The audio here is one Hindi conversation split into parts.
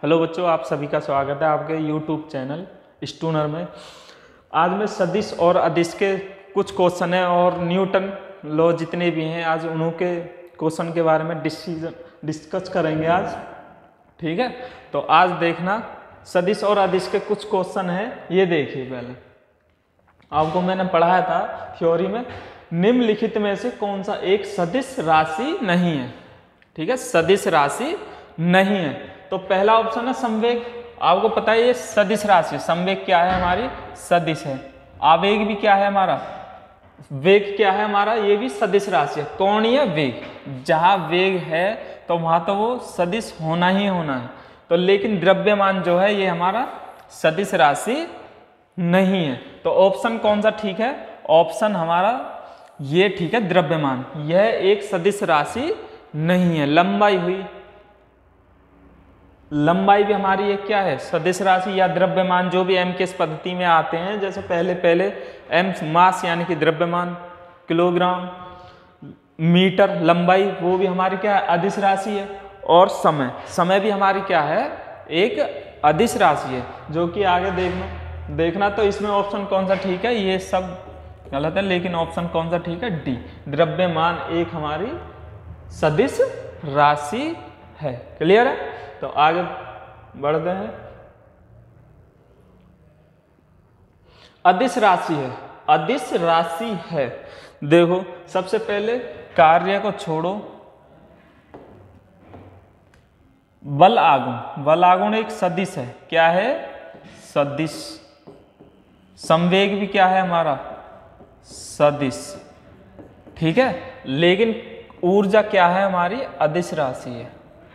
हेलो बच्चों, आप सभी का स्वागत है आपके YouTube चैनल स्टूनर में। आज मैं सदिश और अदिश के कुछ क्वेश्चन हैं और न्यूटन लॉ जितने भी हैं आज उन्हों के क्वेश्चन के बारे में डिस्कस करेंगे आज। ठीक है, तो आज देखना सदिश और अदिश के कुछ क्वेश्चन हैं। ये देखिए, पहले आपको मैंने पढ़ाया था थ्योरी में, निम्नलिखित में से कौन सा एक सदिश राशि नहीं है। ठीक है, सदिश राशि नहीं है। तो पहला ऑप्शन है संवेग। आपको पता है ये सदिश राशि, संवेग क्या है हमारी, सदिश है। आवेग भी क्या है हमारा, वेग क्या है हमारा, ये भी सदिश राशि है। कोणीय वेग, जहां वेग है तो वहां तो वो सदिश होना ही होना है। तो लेकिन द्रव्यमान जो है ये हमारा सदिश राशि नहीं है। तो ऑप्शन कौन सा ठीक है, ऑप्शन हमारा ये ठीक है, द्रव्यमान। यह एक सदिश राशि नहीं है। लंबाई हुई, लंबाई भी हमारी एक क्या है, सदिश राशि या द्रव्यमान, जो भी एम के इस पद्धति में आते हैं। जैसे पहले एम मास यानी कि द्रव्यमान, किलोग्राम, मीटर लंबाई, वो भी हमारी क्या है, अदिश राशि है। और समय भी हमारी क्या है, एक अदिश राशि है, जो कि आगे देखना। तो इसमें ऑप्शन कौन सा ठीक है, ये सब गलत है, लेकिन ऑप्शन कौन सा ठीक है, डी, द्रव्यमान एक हमारी सदिश राशि है। क्लियर है, तो आगे बढ़ते हैं। अदिश राशि है, अदिश राशि है। देखो सबसे पहले कार्य को छोड़ो, बल आगुण, बल आगुण एक सदिश है। क्या है, सदिश। संवेग भी क्या है हमारा, सदिश। ठीक है, लेकिन ऊर्जा क्या है हमारी, अदिश राशि है।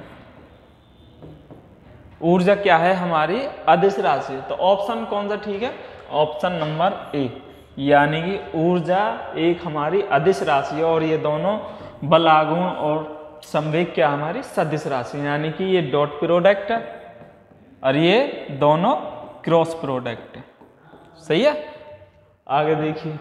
ऊर्जा क्या है हमारी, अदिश राशि। तो ऑप्शन कौन सा ठीक है, ऑप्शन नंबर ए, यानी कि ऊर्जा एक हमारी अदिश राशि है और ये दोनों बल आगुण और संवेग क्या हमारी सदिश राशि, यानी कि ये डॉट प्रोडक्ट है और ये दोनों क्रॉस प्रोडक्ट है। सही है, आगे देखिए।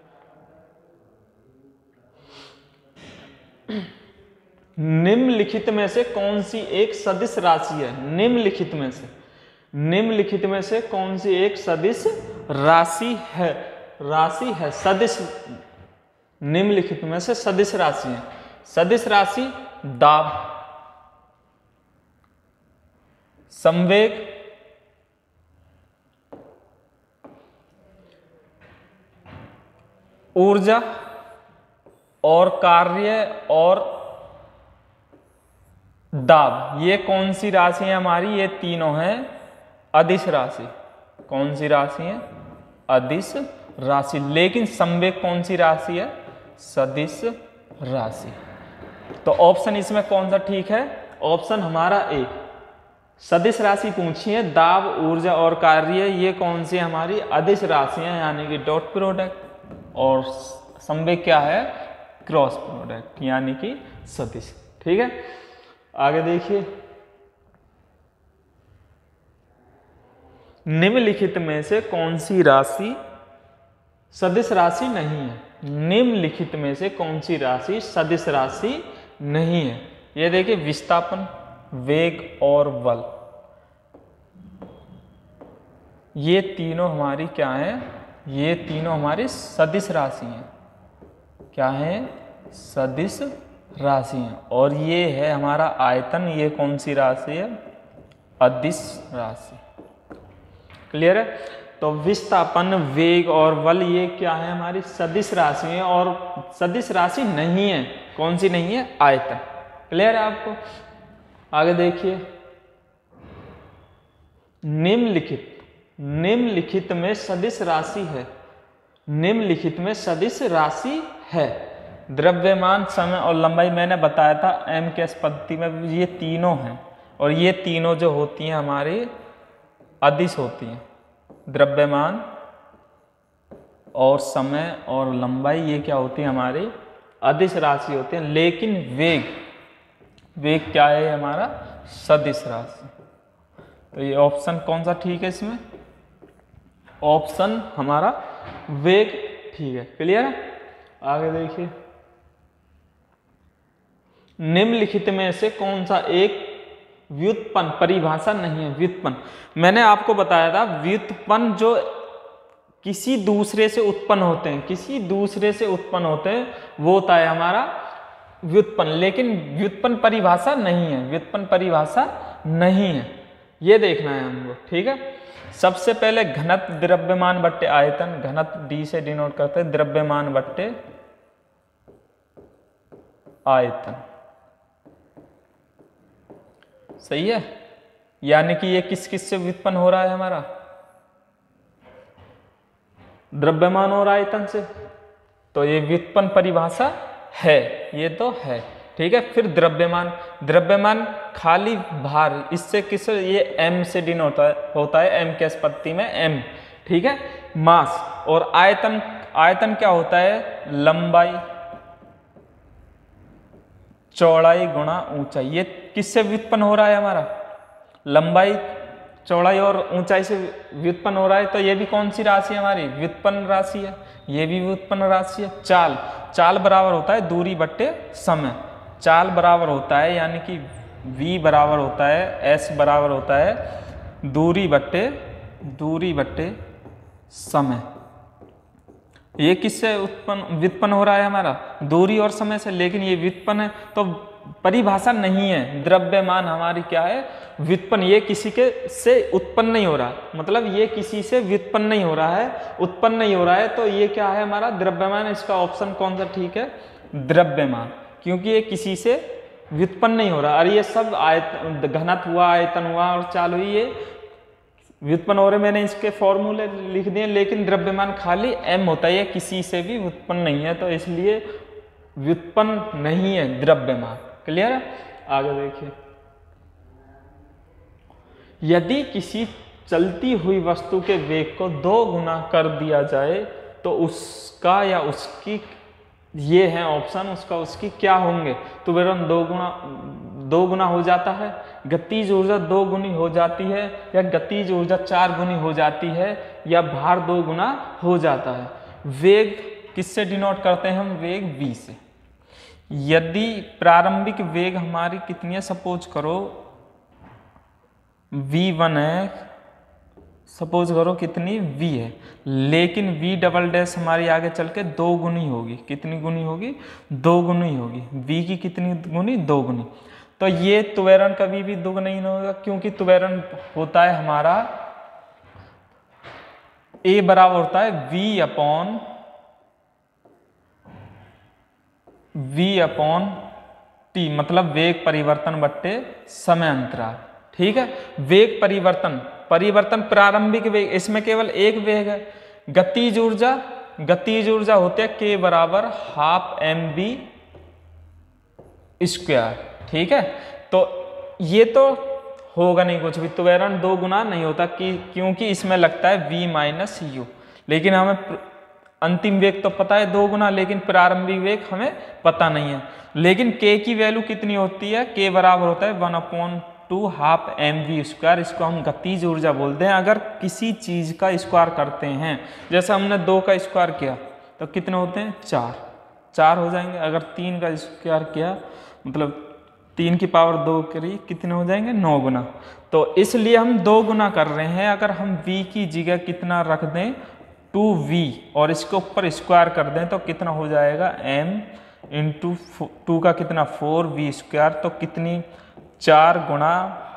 निम्नलिखित में से कौन सी एक सदिश राशि है, निम्नलिखित में से कौन सी एक सदिश राशि है, सदिश। निम्नलिखित में से सदिश राशि है। सदिश राशि दाब, संवेग, ऊर्जा और कार्य और दाब। ये कौन सी राशि है हमारी, ये तीनों हैं अदिश राशि। कौन सी राशि है, अदिश राशि। लेकिन संवेग कौन सी राशि है, सदिश राशि। तो ऑप्शन इसमें कौन सा ठीक है, ऑप्शन हमारा ए, सदिश राशि पूछी है। दाब, ऊर्जा और कार्य ये कौन सी हमारी अदिश राशि है, यानी कि डॉट प्रोडक्ट। और संवेग क्या है, क्रॉस प्रोडक्ट, यानी कि सदिश। ठीक है, आगे देखिए। निम्नलिखित में से कौन सी राशि सदिश राशि नहीं है, निम्नलिखित में से कौन सी राशि सदिश राशि नहीं है। ये देखिए, विस्थापन, वेग और बल, ये तीनों हमारी क्या है, ये तीनों हमारी सदिश राशि हैं। क्या है, सदिश राशि है। और ये है हमारा आयतन, ये कौन सी राशि है, अदिश राशि। क्लियर है, तो विस्थापन, वेग और बल ये क्या है, हमारी सदिश राशि है। और सदिश राशि नहीं है, कौन सी नहीं है, आयतन। क्लियर है आपको, आगे देखिए। निम्नलिखित में सदिश राशि है, निम्नलिखित में सदिश राशि है। द्रव्यमान, समय और लंबाई मैंने बताया था एम के इस पद्धति में, ये तीनों हैं। और ये तीनों जो होती हैं हमारी अदिश होती हैं। द्रव्यमान और समय और लंबाई ये क्या होती है, हमारी अदिश राशि होती है। लेकिन वेग क्या है हमारा, सदिश राशि। तो ये ऑप्शन कौन सा ठीक है इसमें, ऑप्शन हमारा वेग ठीक है। क्लियर है, आगे देखिए। निम्नलिखित में से कौन सा एक व्युत्पन्न, परिभाषा नहीं है, व्युत्पन्न। मैंने आपको बताया था व्युत्पन्न जो किसी दूसरे से उत्पन्न होते हैं, किसी दूसरे से उत्पन्न होते हैं, वो होता है हमारा व्युत्पन्न। लेकिन व्युत्पन्न परिभाषा नहीं है, व्युत्पन्न परिभाषा नहीं है, ये देखना है हमको, ठीक है। सबसे पहले घनत्व द्रव्यमान बट्टे आयतन, घनत्व डी से डिनोट करते हैं, द्रव्यमान बट्टे आयतन, सही है। यानी कि ये किस किस से व्युत्पन्न हो रहा है हमारा, द्रव्यमान और आयतन से, तो ये व्युत्पन्न परिभाषा है, ये तो है, ठीक है। फिर द्रव्यमान, द्रव्यमान खाली भार, इससे किस, ये m से डिनोट होता है, m के स्पत्ति में m, ठीक है, मास। और आयतन, आयतन क्या होता है, लंबाई चौड़ाई गुणा ऊंचाई। ये किससे व्युत्पन्न हो रहा है हमारा, लंबाई चौड़ाई और ऊंचाई से व्युत्पन्न हो रहा है। तो ये भी कौन सी राशि है हमारी, व्युत्पन्न राशि है, ये भी व्युत्पन्न राशि है। चाल, चाल बराबर होता है दूरी बट्टे समय, चाल बराबर होता है यानी कि v बराबर होता है, s बराबर होता है दूरी बट्टे समय। ये किससे उत्पन्न व्युत्पन्न हो रहा है हमारा, दूरी और समय से, लेकिन ये व्युत्पन्न है तो परिभाषा नहीं है। द्रव्यमान हमारी क्या है, व्युत्पन्न, ये किसी के से उत्पन्न नहीं हो रहा, मतलब ये किसी से व्युत्पन्न नहीं हो रहा है, उत्पन्न नहीं हो रहा है, तो ये क्या है हमारा द्रव्यमान। इसका ऑप्शन कौन सा ठीक है, द्रव्यमान, क्योंकि ये किसी से व्युत्पन्न नहीं हो रहा। और ये सब आयतन, घनत्व हुआ, आयतन हुआ और चाल हुई, ये व्युत्पन्न हो रहे, मैंने इसके फॉर्मूले लिख दिए, लेकिन द्रव्यमान खाली m होता है, ये किसी से भी व्युत्पन्न नहीं है, तो इसलिए व्युत्पन्न नहीं है द्रव्यमान। क्लियर है, आगे देखिए। यदि किसी चलती हुई वस्तु के वेग को 2 गुना कर दिया जाए तो उसका या उसकी, ये है ऑप्शन, उसका उसकी क्या होंगे, तो बेरन 2 गुना हो जाता है, गतिज ऊर्जा 2 गुनी हो जाती है, या गतिज ऊर्जा 4 गुनी हो जाती है, या भार 2 गुना हो जाता है। वेग किससे डिनोट करते हैं हम, वेग v से। यदि प्रारंभिक वेग हमारी कितनी है, सपोज करो v1 है, सपोज करो कितनी v है, लेकिन v डबल डैश हमारी आगे चल के 2 गुनी होगी, कितनी गुनी होगी, 2 गुनी होगी, v की कितनी गुनी, 2 गुनी। तो ये त्वरण कभी भी दुगना नहीं होगा, क्योंकि त्वरण होता है हमारा a बराबर होता है v अपॉन t, मतलब वेग परिवर्तन बट्टे समय अंतराल, ठीक है। वेग परिवर्तन, परिवर्तन प्रारंभिक वेग, इसमें केवल एक वेग है। गतिज ऊर्जा, गतिज ऊर्जा होते है k बराबर हाफ mv स्क्वायर, ठीक है। तो ये तो होगा नहीं कुछ भी, त्वरण 2 गुना नहीं होता, क्योंकि इसमें लगता है v माइनस u, लेकिन हमें अंतिम वेग तो पता है 2 गुना, लेकिन प्रारंभिक वेग हमें पता नहीं है। लेकिन k की वैल्यू कितनी होती है, k बराबर होता है 1/2 हाफ mv स्क्वायर, इसको हम गतिज ऊर्जा बोलते हैं। अगर किसी चीज का स्क्वायर करते हैं, जैसे हमने 2 का स्क्वायर किया तो कितने होते हैं, 4 हो जाएंगे। अगर 3 का स्क्वायर किया, मतलब 3 की पावर 2 करी, कितने हो जाएंगे, 9 गुना। तो इसलिए हम 2 गुना कर रहे हैं। अगर हम v की जगह कितना रख दें, 2v, और इसके ऊपर स्क्वायर कर दें तो कितना हो जाएगा, m इंटू 2 का कितना 4v स्क्वायर, तो कितनी 4 गुणा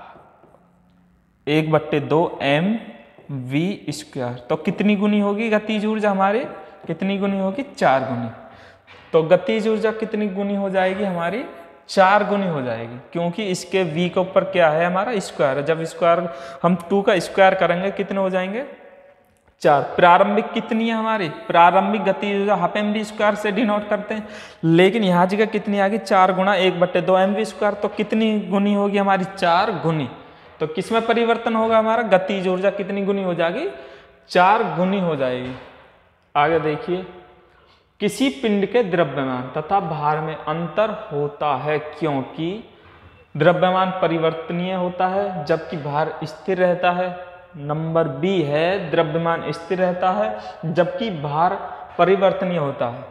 1/2 mv स्क्वायर, तो कितनी गुनी होगी गतिज ऊर्जा हमारी, कितनी गुनी होगी, 4 गुनी। तो गतिज ऊर्जा कितनी गुनी हो जाएगी हमारी, 4 गुनी हो जाएगी, क्योंकि इसके v के ऊपर क्या है हमारा, स्क्वायर है। जब स्क्वायर हम 2 का स्क्वायर करेंगे कितने हो जाएंगे, 4। प्रारंभिक कितनी है हमारी, प्रारंभिक गतिज ऊर्जा हाफ mv स्क्वायर से डिनोट करते हैं, लेकिन यहाँ जगह कितनी आ गई, 4 गुणा 1/2 mv स्क्वायर, तो कितनी गुनी होगी हमारी, 4 गुनी। तो किसमें परिवर्तन होगा हमारा, गतिज ऊर्जा कितनी गुनी हो जाएगी, 4 गुनी हो जाएगी। आगे देखिए, किसी पिंड के द्रव्यमान तथा भार में अंतर होता है क्योंकि द्रव्यमान परिवर्तनीय होता है जबकि भार स्थिर रहता है। नंबर बी है, द्रव्यमान स्थिर रहता है जबकि भार परिवर्तनीय होता है।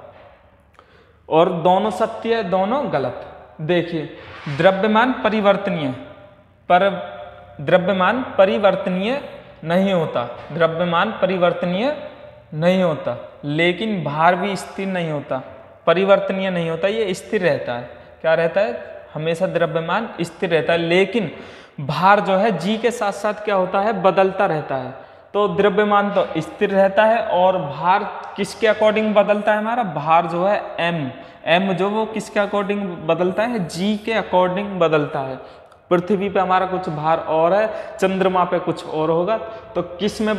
और दोनों सत्य है, दोनों गलत। देखिए, द्रव्यमान परिवर्तनीय, पर द्रव्यमान परिवर्तनीय नहीं होता, द्रव्यमान परिवर्तनीय नहीं होता, लेकिन भार भी स्थिर नहीं होता, परिवर्तनीय नहीं होता, ये स्थिर रहता है। क्या रहता है? हमेशा द्रव्यमान स्थिर रहता है, लेकिन भार जो है जी के साथ साथ क्या होता है? बदलता रहता है। तो द्रव्यमान तो स्थिर रहता है और भार किसके अकॉर्डिंग बदलता है? हमारा भार जो है एम जो वो किसके अकॉर्डिंग बदलता है? जी के अकॉर्डिंग बदलता है। पृथ्वी पे हमारा कुछ भार और है, चंद्रमा पे कुछ और होगा, तो किस में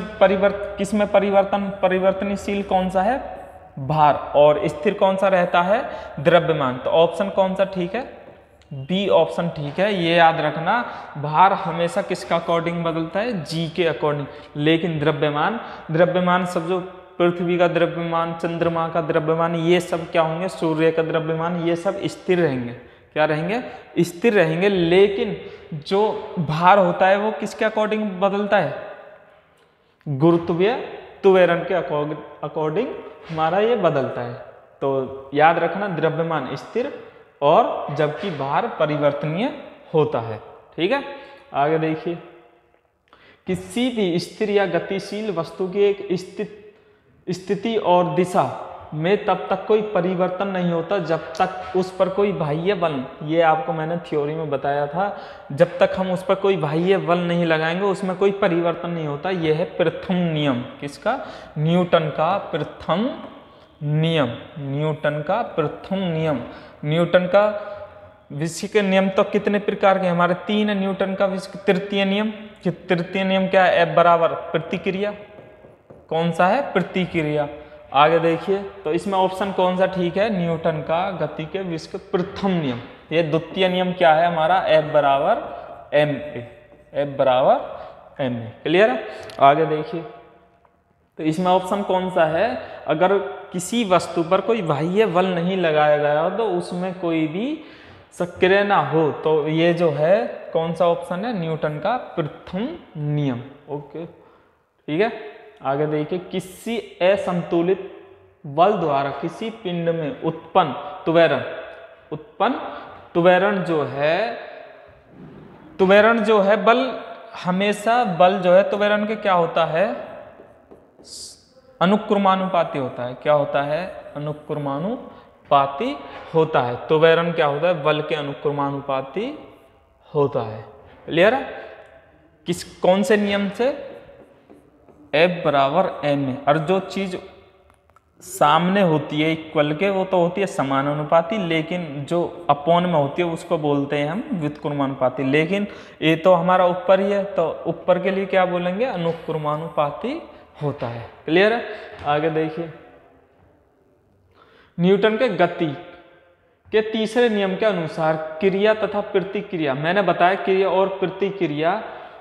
परिवर्तनशील कौन सा है? भार। और स्थिर कौन सा रहता है? द्रव्यमान। तो ऑप्शन कौन सा ठीक है? बी ऑप्शन ठीक है। ये याद रखना, भार हमेशा किसका अकॉर्डिंग बदलता है? जी के अकॉर्डिंग, लेकिन द्रव्यमान सब जो पृथ्वी का द्रव्यमान, चंद्रमा का द्रव्यमान, ये सब क्या होंगे? सूर्य का द्रव्यमान, ये सब स्थिर रहेंगे। क्या रहेंगे? स्थिर रहेंगे। लेकिन जो भार होता है वो किसके अकॉर्डिंग बदलता है? गुरुत्वीय त्वरण के अकॉर्डिंग हमारा ये बदलता है। तो याद रखना, द्रव्यमान स्थिर और जबकि भार परिवर्तनीय होता है। ठीक है, आगे देखिए। किसी भी स्थिर या गतिशील वस्तु की एक स्थिति और दिशा में तब तक कोई परिवर्तन नहीं होता जब तक उस पर कोई बाह्य बल, ये आपको मैंने थ्योरी में बताया था, जब तक हम उस पर कोई बाह्य बल नहीं लगाएंगे उसमें कोई परिवर्तन नहीं होता। यह है प्रथम नियम। किसका? न्यूटन का प्रथम नियम। न्यूटन का प्रथम नियम। न्यूटन का विषय के नियम तो कितने प्रकार के? हमारे तीन है न्यूटन का विषय। तृतीय नियम। तृतीय नियम क्या है? F बराबर प्रतिक्रिया। कौन सा है? प्रतिक्रिया। आगे देखिए, तो इसमें ऑप्शन कौन सा ठीक है? न्यूटन का गति के विषय के प्रथम नियम। ये द्वितीय नियम क्या है हमारा? F बराबर ma। F बराबर ma। क्लियर है? आगे देखिए, तो इसमें ऑप्शन कौन सा है? अगर किसी वस्तु पर कोई बाह्य बल नहीं लगाया गया हो तो उसमें कोई भी सक्रिय ना हो, तो ये जो है कौन सा ऑप्शन है? न्यूटन का प्रथम नियम। ओके, ठीक है। आगे देखिए, किसी असंतुलित बल द्वारा किसी पिंड में उत्पन्न त्वरण जो है बल, हमेशा बल जो है त्वरण के क्या होता है? अनुक्रमानुपाती होता है। क्या होता है? अनुक्रमानुपाती होता है। त्वरण क्या होता है? बल के अनुक्रमानुपाती होता है। क्लियर है? कौन से नियम से? F बराबर ma। और जो चीज सामने होती है इक्वल के, वो तो होती है समानुपाती, लेकिन जो अपोन में होती है उसको बोलते हैं हम व्युत्क्रमानुपाती। लेकिन ये तो हमारा ऊपर ही है, तो ऊपर के लिए क्या बोलेंगे? अनुक्रमानुपाती होता है। क्लियर है? आगे देखिए, न्यूटन के गति के तीसरे नियम के अनुसार क्रिया तथा प्रतिक्रिया, मैंने बताया क्रिया और प्रतिक्रिया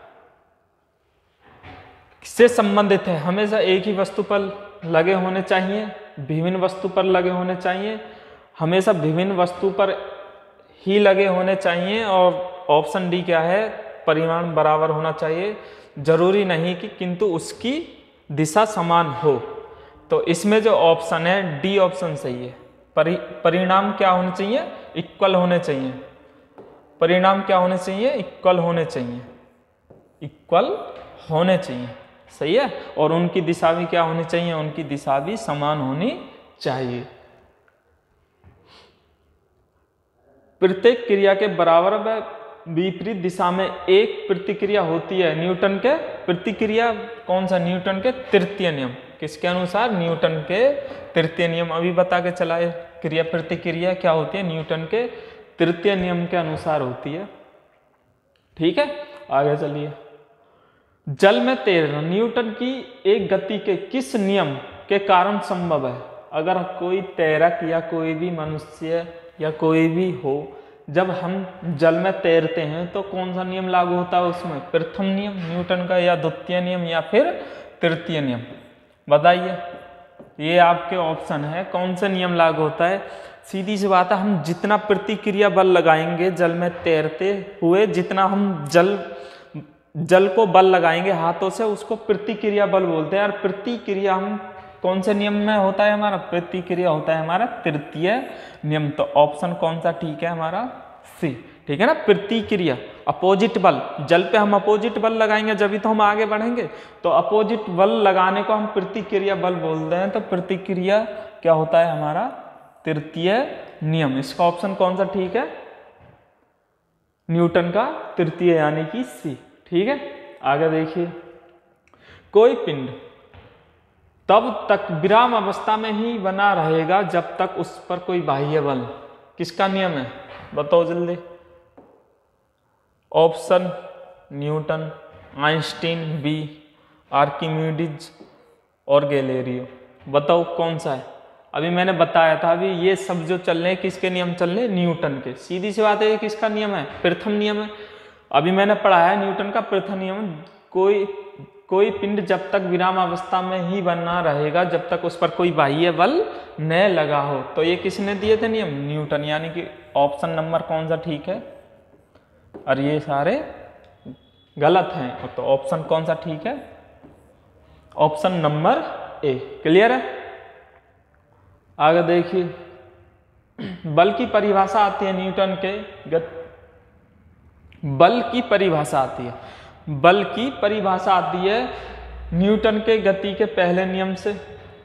से संबंधित है। हमेशा एक ही वस्तु पर लगे होने चाहिए, विभिन्न वस्तु पर लगे होने चाहिए, हमेशा विभिन्न वस्तु पर ही लगे होने चाहिए। और ऑप्शन डी क्या है? परिमाण बराबर होना चाहिए। जरूरी नहीं कि किंतु उसकी दिशा समान हो। तो इसमें जो ऑप्शन है डी ऑप्शन सही है। परिणाम क्या होने चाहिए? इक्वल होने चाहिए। परिणाम क्या होने चाहिए? इक्वल होने चाहिए। इक्वल होने चाहिए, सही है। और उनकी दिशा भी क्या होनी चाहिए? उनकी दिशा भी समान होनी चाहिए। प्रत्येक क्रिया के बराबर व विपरीत दिशा में एक प्रतिक्रिया होती है। न्यूटन के प्रतिक्रिया कौन सा? न्यूटन के तृतीय नियम। किसके अनुसार? न्यूटन के तृतीय नियम। अभी बता के चला है, क्रिया प्रतिक्रिया क्या होती है? न्यूटन के तृतीय नियम के अनुसार होती है। ठीक है, आगे चलिए। जल में तैरना न्यूटन की एक गति के किस नियम के कारण संभव है? अगर कोई तैरक या कोई भी मनुष्य या कोई भी हो, जब हम जल में तैरते हैं तो कौन सा नियम लागू होता है उसमें? प्रथम नियम न्यूटन का, या द्वितीय नियम, या फिर तृतीय नियम? बताइए, ये आपके ऑप्शन है। कौन सा नियम लागू होता है? सीधी सी बात है, हम जितना प्रतिक्रिया बल लगाएंगे जल में तैरते हुए, जितना हम जल को बल लगाएंगे हाथों से, उसको प्रतिक्रिया बल बोलते हैं। और प्रतिक्रिया हम कौन से नियम में होता है? हमारा प्रतिक्रिया होता है हमारा तृतीय नियम। तो ऑप्शन कौन सा ठीक है? हमारा सी। ठीक है ना, प्रतिक्रिया, अपोजिट बल। जल पे हम अपोजिट बल लगाएंगे जब तो हम आगे बढ़ेंगे, तो अपोजिट बल लगाने को हम प्रतिक्रिया बल बोलते हैं। तो प्रतिक्रिया क्या होता है हमारा, तृतीय नियम। इसका ऑप्शन कौन सा ठीक है, न्यूटन का तृतीय यानी कि सी। ठीक है, आगे देखिए, कोई पिंड तब तक विराम अवस्था में ही बना रहेगा जब तक उस पर कोई बाह्य बल, किसका नियम है बताओ जल्दी। Option Newton, Einstein, B Archimedes और गैलीलियो। बताओ कौन सा है। अभी मैंने बताया था, अभी ये सब जो चल रहे हैं किसके नियम चल रहे हैं, न्यूटन के। सीधी सी बात है, ये किसका नियम है, प्रथम नियम है। अभी मैंने पढ़ाया है न्यूटन का प्रथम नियम, कोई पिंड जब तक विराम अवस्था में ही बना रहेगा जब तक उस पर कोई बाह्य बल न लगा हो। तो ये किसने दिए थे नियम, न्यूटन। यानी कि ऑप्शन नंबर कौन सा ठीक है, और ये सारे गलत हैं। तो ऑप्शन कौन सा ठीक है, ऑप्शन नंबर ए। क्लियर है, आगे देखिए, बल की परिभाषा आती है न्यूटन के बल की परिभाषा आती है, बल की परिभाषा आती है न्यूटन के गति के पहले नियम से,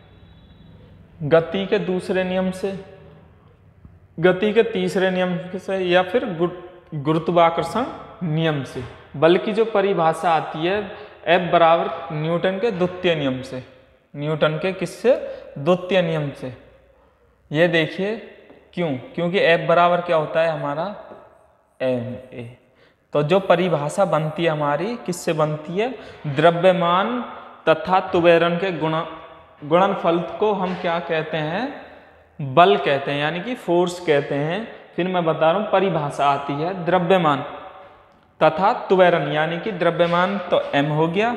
गति के दूसरे नियम से, गति के तीसरे नियम से, या फिर गुरुत्वाकर्षण नियम से। बल की जो परिभाषा आती है F बराबर न्यूटन के द्वितीय नियम से, न्यूटन के किससे, द्वितीय नियम से। ये देखिए क्यों, क्योंकि F बराबर क्या होता है हमारा ma। तो जो परिभाषा बनती है हमारी किससे बनती है, द्रव्यमान तथा त्वरण के गुणनफल को हम क्या कहते हैं, बल कहते हैं, यानी कि फोर्स कहते हैं। फिर मैं बता रहा हूं, परिभाषा आती है द्रव्यमान तथा त्वरण, यानी कि द्रव्यमान तो m हो गया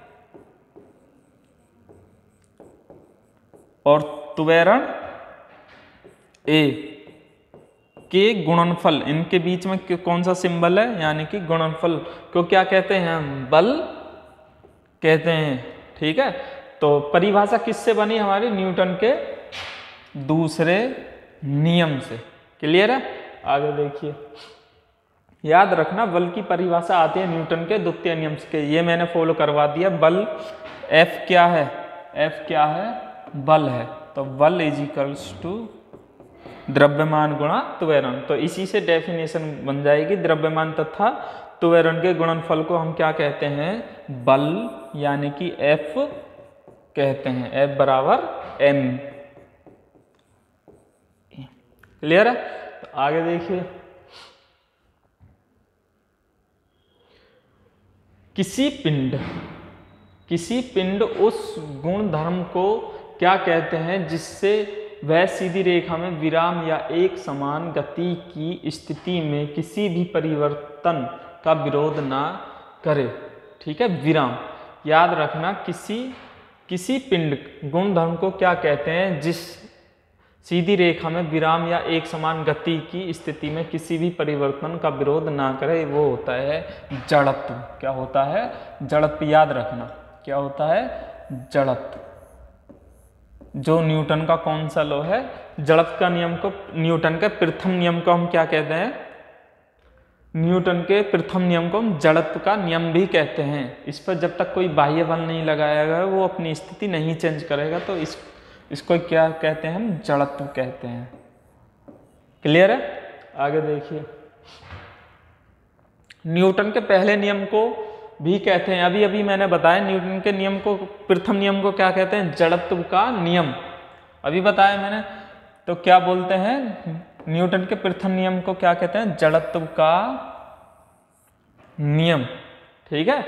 और त्वरण a के गुणनफल, इनके बीच में कौन सा सिंबल है, यानी कि गुणनफल को क्या कहते हैं, बल कहते हैं। ठीक है, तो परिभाषा किससे बनी हमारी, न्यूटन के दूसरे नियम से। क्लियर है, आगे देखिए, याद रखना बल की परिभाषा आती है न्यूटन के द्वितीय नियम से। ये मैंने फॉलो करवा दिया। बल F क्या है, F क्या है, बल है। तो बल इज इक्वल्स टू द्रव्यमान गुणा त्वरण। तो इसी से डेफिनेशन बन जाएगी, द्रव्यमान तथा त्वरण के गुणनफल को हम क्या कहते हैं, बल, यानी कि F कहते हैं। F बराबर m। क्लियर है, तो आगे देखिए, किसी पिंड उस गुण धर्म को क्या कहते हैं जिससे वह सीधी रेखा में विराम या एक समान गति की स्थिति में किसी भी परिवर्तन का विरोध ना करे। ठीक है, विराम याद रखना, किसी पिंड गुण धर्म को क्या कहते हैं जिस सीधी रेखा में विराम या एक समान गति की स्थिति में किसी भी परिवर्तन का विरोध ना करे, वो होता है जड़त्व। क्या होता है, जड़त्व। याद रखना क्या होता है, जड़त्व। जो न्यूटन का कौन सा लॉ है, जड़त्व का नियम को, न्यूटन के प्रथम नियम को हम क्या कहते हैं, न्यूटन के प्रथम नियम को हम जड़त्व का नियम भी कहते हैं। इस पर जब तक कोई बाह्य बल नहीं लगाया गया वो अपनी स्थिति नहीं चेंज करेगा। तो इसको क्या कहते हैं, हम जड़त्व कहते हैं। क्लियर है, आगे देखिए, न्यूटन के पहले नियम को भी कहते हैं, अभी अभी मैंने बताया न्यूटन के नियम को, प्रथम नियम को क्या कहते हैं, जड़त्व का नियम। अभी बताया मैंने, तो क्या बोलते हैं, न्यूटन के प्रथम नियम को क्या कहते हैं, जड़त्व का नियम। ठीक है,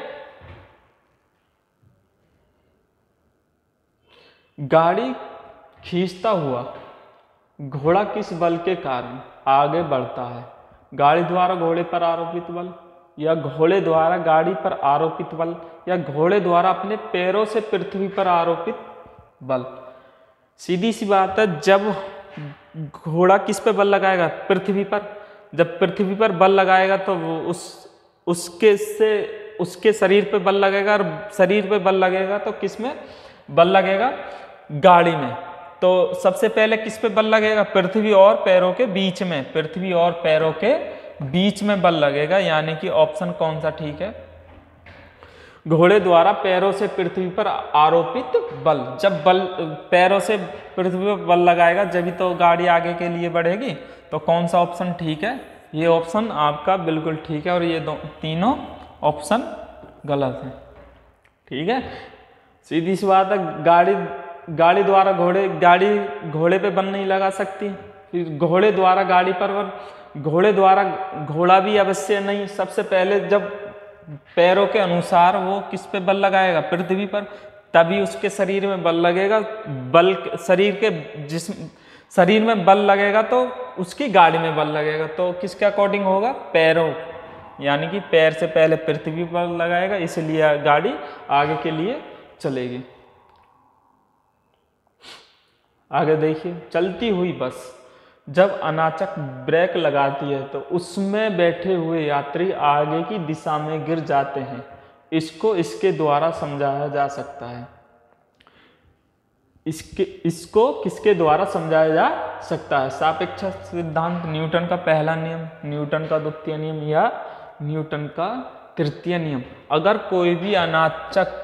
गाड़ी खींचता हुआ घोड़ा किस बल के कारण आगे बढ़ता है, गाड़ी द्वारा घोड़े पर आरोपित बल, या घोड़े द्वारा गाड़ी पर आरोपित बल, या घोड़े द्वारा अपने पैरों से पृथ्वी पर आरोपित बल। सीधी सी बात है, जब घोड़ा किस पे बल लगाएगा, पृथ्वी पर। जब पृथ्वी पर बल लगाएगा तो वो उसके शरीर पे बल लगेगा, और शरीर पे बल लगेगा तो किस में बल लगेगा, गाड़ी में। तो सबसे पहले किस पे बल लगेगा, पृथ्वी और पैरों के बीच में, पृथ्वी और पैरों के बीच में बल लगेगा, यानी कि ऑप्शन कौन सा ठीक है? घोड़े द्वारा पैरों से पृथ्वी पर आरोपित बल। जब बल पैरों से पृथ्वी पर बल लगाएगा जब तो गाड़ी आगे के लिए बढ़ेगी। तो कौन सा ऑप्शन ठीक है? ये ऑप्शन आपका बिल्कुल ठीक है और ये तीनों ऑप्शन गलत है। ठीक है, सीधी सी बात है। गाड़ी द्वारा घोड़े पे बल नहीं लगा सकती। फिर घोड़े द्वारा गाड़ी पर घोड़े द्वारा घोड़ा भी अवश्य नहीं। सबसे पहले जब पैरों के अनुसार वो किस पे बल लगाएगा? पृथ्वी पर, तभी उसके शरीर में बल लगेगा। शरीर में बल लगेगा तो उसकी गाड़ी में बल लगेगा। तो किसके अकॉर्डिंग होगा? पैरों, यानी कि पैर से पहले पृथ्वी पर लगाएगा, इसलिए गाड़ी आगे के लिए चलेगी। आगे देखिए, चलती हुई बस जब अनाचक ब्रेक लगाती है तो उसमें बैठे हुए यात्री आगे की दिशा में गिर जाते हैं। इसको इसके द्वारा समझाया जा सकता है। इसको किसके द्वारा समझाया जा सकता है? सापेक्ष सिद्धांत, न्यूटन का पहला नियम, न्यूटन का द्वितीय नियम या न्यूटन का तृतीय नियम। अगर कोई भी अनाचक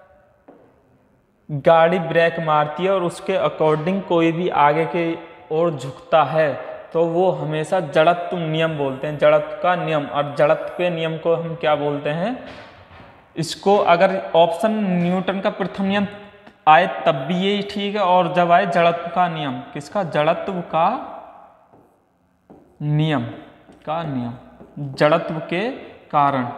गाड़ी ब्रेक मारती है और उसके अकॉर्डिंग कोई भी आगे के ओर झुकता है तो वो हमेशा जड़त्व नियम बोलते हैं, जड़त्व का नियम। और जड़त्व के नियम को हम क्या बोलते हैं? इसको अगर ऑप्शन न्यूटन का प्रथम नियम आए तब भी यही ठीक है, और जब आए जड़त्व का नियम, किसका? जड़त्व का नियम जड़त्व के कारण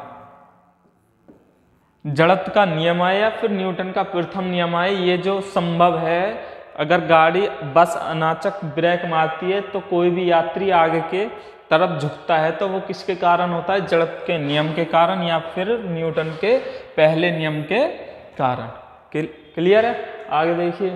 जड़त्व का नियम आए या फिर न्यूटन का प्रथम नियम आए, ये जो संभव है। अगर बस अनाचक ब्रेक मारती है तो कोई भी यात्री आगे के तरफ झुकता है तो वो किसके कारण होता है? जड़त्व के नियम के कारण या फिर न्यूटन के पहले नियम के कारण। क्लियर है? आगे देखिए,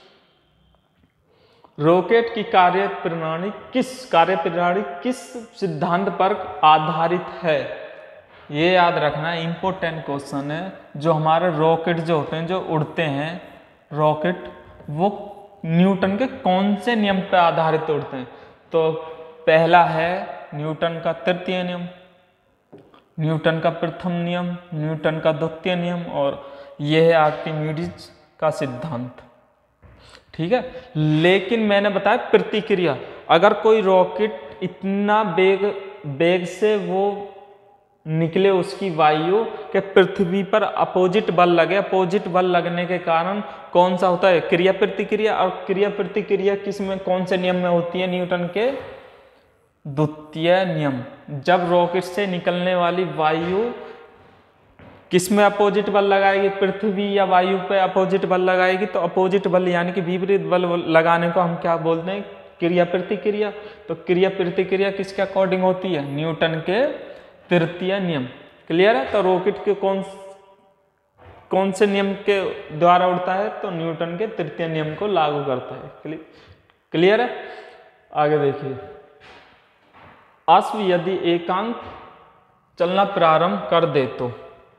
रॉकेट की कार्यप्रणाली किस सिद्धांत पर आधारित है? ये याद रखना, इंपॉर्टेंट क्वेश्चन है। जो हमारे रॉकेट जो होते हैं, जो उड़ते हैं रॉकेट, वो न्यूटन के कौन से नियम पर आधारित उड़ते हैं? तो पहला है न्यूटन का तृतीय नियम, न्यूटन का प्रथम नियम, न्यूटन का द्वितीय नियम, और यह है आर्किमिडीज का सिद्धांत। ठीक है, लेकिन मैंने बताया प्रतिक्रिया। अगर कोई रॉकेट इतना वेग से वो निकले, उसकी वायु के पृथ्वी पर अपोजिट बल लगे, अपोजिट बल लगने के कारण कौन सा होता है? क्रिया प्रतिक्रिया। और क्रिया प्रतिक्रिया किस में, कौन से नियम में होती है? न्यूटन के द्वितीय नियम। जब रॉकेट से निकलने वाली वायु किस में अपोजिट बल लगाएगी? पृथ्वी या वायु पे अपोजिट बल लगाएगी, तो अपोजिट बल यानी कि विपरीत बल लगाने को हम क्या बोलते हैं? क्रिया प्रतिक्रिया। तो क्रिया प्रतिक्रिया किसके अकॉर्डिंग होती है? न्यूटन के तृतीय नियम। क्लियर है? तो रॉकेट के कौन से नियम के द्वारा उड़ता है? तो न्यूटन के तृतीय नियम को लागू करता है। क्लियर है? आगे देखिए, अश्व यदि एकांक चलना प्रारंभ कर दे तो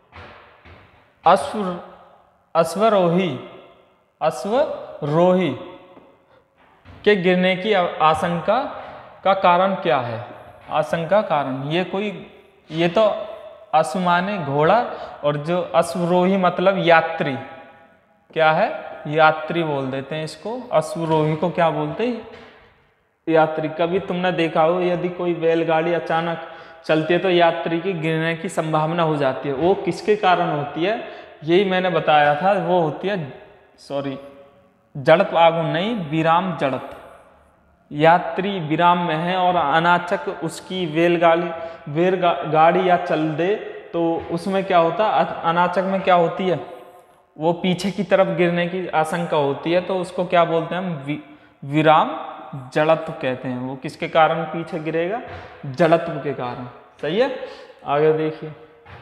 अश्वरोही के गिरने की आशंका का कारण क्या है? आशंका कारण ये तो अश्व माने घोड़ा, और जो अश्वरोही मतलब यात्री, क्या है? यात्री बोल देते हैं इसको। अश्वरोही को क्या बोलते हैं? यात्री। कभी तुमने देखा हो यदि कोई बैलगाड़ी अचानक चलती है तो यात्री की गिरने की संभावना हो जाती है। वो किसके कारण होती है? यही मैंने बताया था, वो होती है जड़त्व आगुन नहीं, विराम जड़त्व। यात्री विराम में है और अनाचक उसकी गाड़ी या चल दे तो उसमें क्या होता है? अनाचक में क्या होती है? वो पीछे की तरफ गिरने की आशंका होती है, तो उसको क्या बोलते हैं हम? विराम जड़त्व कहते हैं। वो किसके कारण पीछे गिरेगा? जड़त्व के कारण। सही है? आगे देखिए,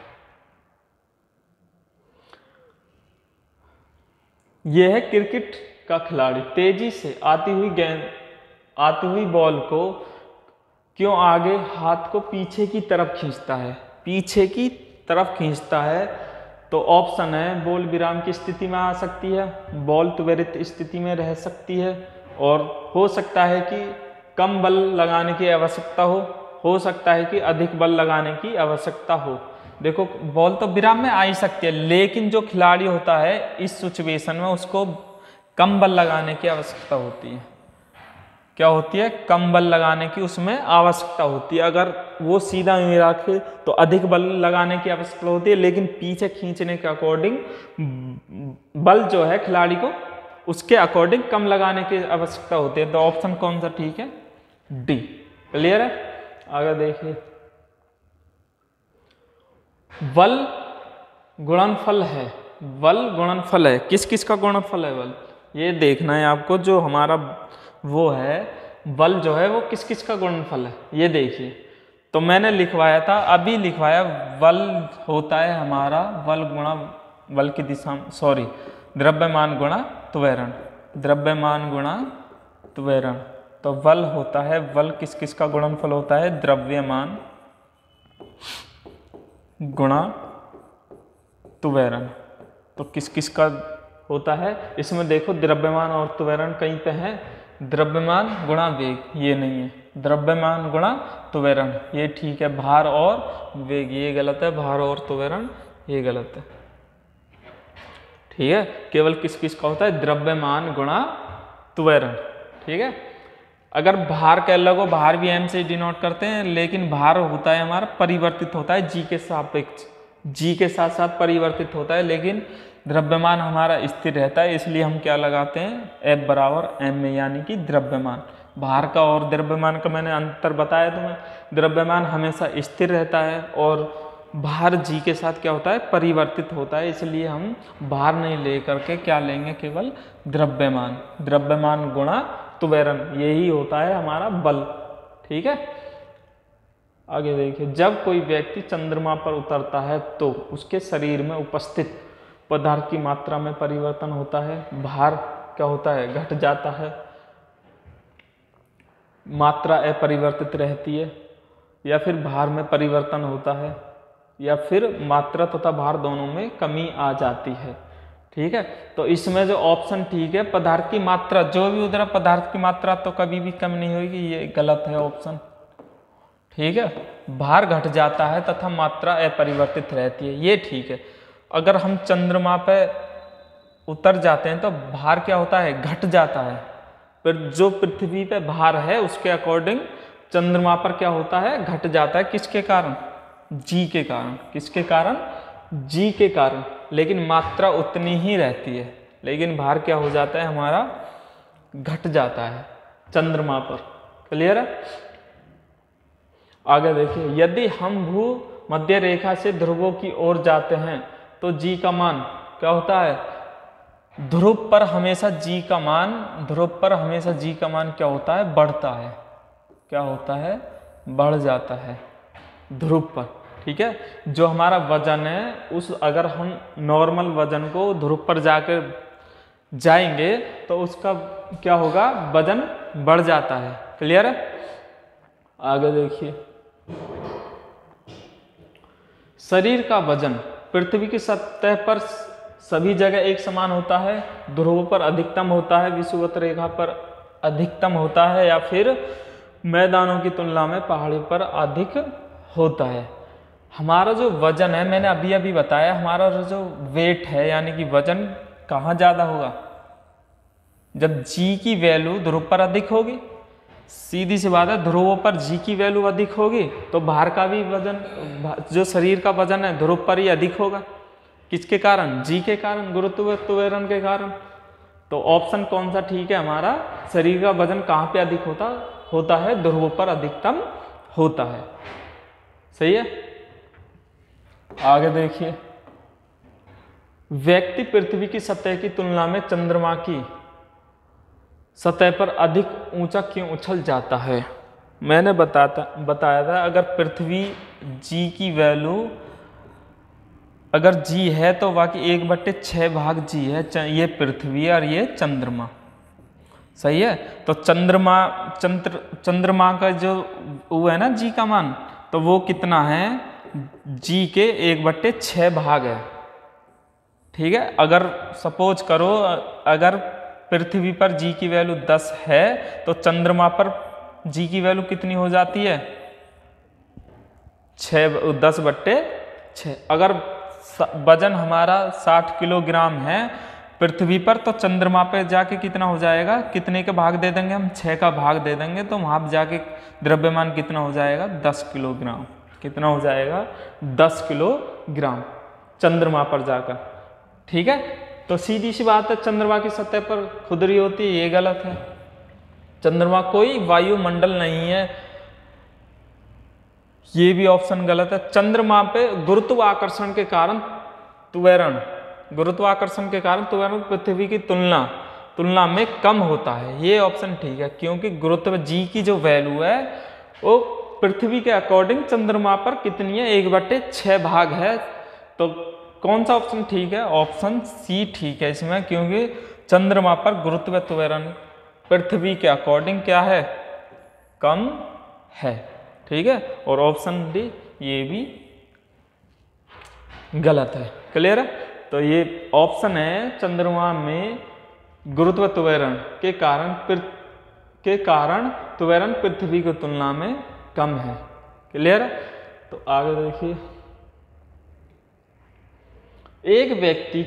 यह है क्रिकेट का खिलाड़ी तेजी से आती हुई बॉल को क्यों आगे हाथ को पीछे की तरफ खींचता है? पीछे की तरफ खींचता है तो ऑप्शन है, बॉल विराम की स्थिति में आ सकती है, बॉल त्वरित स्थिति में रह सकती है, और हो सकता है कि कम बल लगाने की आवश्यकता हो सकता है कि अधिक बल लगाने की आवश्यकता हो। देखो बॉल तो विराम में आ ही सकती है, लेकिन जो खिलाड़ी होता है इस सिचुएशन में उसको कम बल लगाने की आवश्यकता होती है। क्या होती है? कम बल लगाने की उसमें आवश्यकता होती है। अगर वो सीधा यूं रखे तो अधिक बल लगाने की आवश्यकता होती है, लेकिन पीछे खींचने के अकॉर्डिंग बल जो है खिलाड़ी को उसके अकॉर्डिंग कम लगाने की आवश्यकता होती है। तो ऑप्शन कौन सा ठीक है? डी। क्लियर है? आगे देखिए, बल गुणनफल है। बल गुणनफल है, किस किस का गुणनफल है बल? ये देखना है आपको। जो हमारा वो है बल जो है वो किस किस का गुणनफल है, ये देखिए। तो मैंने लिखवाया था, अभी लिखवाया, बल होता है हमारा बल गुणा बल की दिशा, सॉरी, द्रव्यमान गुणा त्वरण, द्रव्यमान गुणा त्वरण। तो बल होता है, बल किस किस का गुणनफल होता है? द्रव्यमान गुणा त्वरण। तो किस किस का होता है? इसमें देखो द्रव्यमान और त्वरण कहीं पे है, द्रव्यमान गुणा वेग, ये नहीं है, द्रव्यमान गुणा त्वरण ये ठीक है, भार और वेग ये गलत है, भार और त्वरण ये गलत है। ठीक है, केवल किस किस का होता है? द्रव्यमान गुणा त्वरण। ठीक है, अगर भार के अलग हो, भार भी एम से डिनोट करते हैं, लेकिन भार होता है हमारा परिवर्तित होता है जी के सापेक्ष, जी के साथ साथ परिवर्तित होता है, लेकिन द्रव्यमान हमारा स्थिर रहता है। इसलिए हम क्या लगाते हैं? F बराबर m में, यानी कि द्रव्यमान। भार का और द्रव्यमान का मैंने अंतर बताया तुम्हें। द्रव्यमान हमेशा स्थिर रहता है और भार जी के साथ क्या होता है? परिवर्तित होता है। इसलिए हम भार नहीं ले करके क्या लेंगे? केवल द्रव्यमान। द्रव्यमान गुणा त्वरण यही होता है हमारा बल। ठीक है, आगे देखिए, जब कोई व्यक्ति चंद्रमा पर उतरता है तो उसके शरीर में उपस्थित पदार्थ की मात्रा में परिवर्तन होता है, भार क्या होता है? घट जाता है, मात्रा अपरिवर्तित रहती है, या फिर भार में परिवर्तन होता है, या फिर मात्रा तथा भार दोनों में कमी आ जाती है। ठीक है, तो इसमें जो ऑप्शन ठीक है, पदार्थ की मात्रा, जो भी उधर पदार्थ की मात्रा तो कभी भी कम नहीं होगी, ये गलत है ऑप्शन। ठीक है, भार घट जाता है तथा मात्रा अपरिवर्तित रहती है, ये ठीक है। अगर हम चंद्रमा पे उतर जाते हैं तो भार क्या होता है? घट जाता है। फिर जो पृथ्वी पे भार है उसके अकॉर्डिंग चंद्रमा पर क्या होता है? घट जाता है। किसके कारण? जी के कारण। किसके कारण? जी के कारण। लेकिन मात्रा उतनी ही रहती है, लेकिन भार क्या हो जाता है हमारा? घट जाता है चंद्रमा पर। क्लियर है? आगे देखिए, यदि हम भू मध्य रेखा से ध्रुवों की ओर जाते हैं तो जी का मान क्या होता है? ध्रुव पर हमेशा जी का मान, ध्रुव पर हमेशा जी का मान क्या होता है? बढ़ता है। क्या होता है? बढ़ जाता है ध्रुव पर। ठीक है, जो हमारा वजन है उस, अगर हम नॉर्मल वजन को ध्रुव पर जाकर जाएंगे तो उसका क्या होगा? वजन बढ़ जाता है। क्लियर है? आगे देखिए, शरीर का वजन पृथ्वी की सतह पर सभी जगह एक समान होता है, ध्रुवों पर अधिकतम होता है, विषुवत रेखा पर अधिकतम होता है, या फिर मैदानों की तुलना में पहाड़ी पर अधिक होता है। हमारा जो वजन है, मैंने अभी अभी बताया, हमारा जो वेट है यानी कि वजन कहाँ ज़्यादा होगा? जब जी की वैल्यू ध्रुव पर अधिक होगी। सीधी सी बात है, ध्रुवों पर जी की वैल्यू अधिक होगी तो भार का भी वजन, जो शरीर का वजन है ध्रुव पर ही अधिक होगा। किसके कारण? जी के कारण, गुरुत्व त्वरण के कारण। तो ऑप्शन कौन सा ठीक है हमारा? शरीर का वजन कहाँ पे अधिक होता है? ध्रुवों पर अधिकतम होता है। सही है? आगे देखिए, व्यक्ति पृथ्वी की सतह की तुलना में चंद्रमा की सतह पर अधिक ऊंचा क्यों उछल जाता है? मैंने बताया था, अगर पृथ्वी जी की वैल्यू, अगर जी है तो बाकी 1/6 भाग जी है, ये पृथ्वी और ये चंद्रमा। सही है? तो चंद्रमा का जो वो है ना जी का मान, तो वो कितना है? जी के 1/6 भाग है। ठीक है, अगर सपोज करो, अगर पृथ्वी पर जी की वैल्यू 10 है तो चंद्रमा पर जी की वैल्यू कितनी हो जाती है? 10/6। अगर वजन हमारा 60 किलोग्राम है पृथ्वी पर, तो चंद्रमा पे जाके कितना हो जाएगा, कितने का भाग दे देंगे हम, 6 का भाग दे देंगे, तो वहाँ जाके द्रव्यमान कितना हो जाएगा, 10 किलोग्राम। कितना हो जाएगा, 10 किलोग्राम चंद्रमा पर जाकर। ठीक है, तो सीधी सी बात है, चंद्रमा की सतह पर खुरदरी होती है, ये गलत है। चंद्रमा कोई वायुमंडल नहीं है, ये भी ऑप्शन गलत है। चंद्रमा पे गुरुत्वाकर्षण के कारण त्वरण, गुरुत्वाकर्षण के कारण त्वरण पृथ्वी की तुलना में कम होता है, ये ऑप्शन ठीक है, क्योंकि गुरुत्व जी की जो वैल्यू है वो पृथ्वी के अकॉर्डिंग चंद्रमा पर कितनी है, 1/6 भाग है। तो कौन सा ऑप्शन ठीक है, ऑप्शन सी ठीक है इसमें, क्योंकि चंद्रमा पर गुरुत्व त्वरण पृथ्वी के अकॉर्डिंग क्या है, कम है। ठीक है, और ऑप्शन डी ये भी गलत है। क्लियर है, तो ये ऑप्शन है, चंद्रमा में गुरुत्व त्वरण के कारण त्वरण पृथ्वी की तुलना में कम है। क्लियर है, तो आगे देखिए, एक व्यक्ति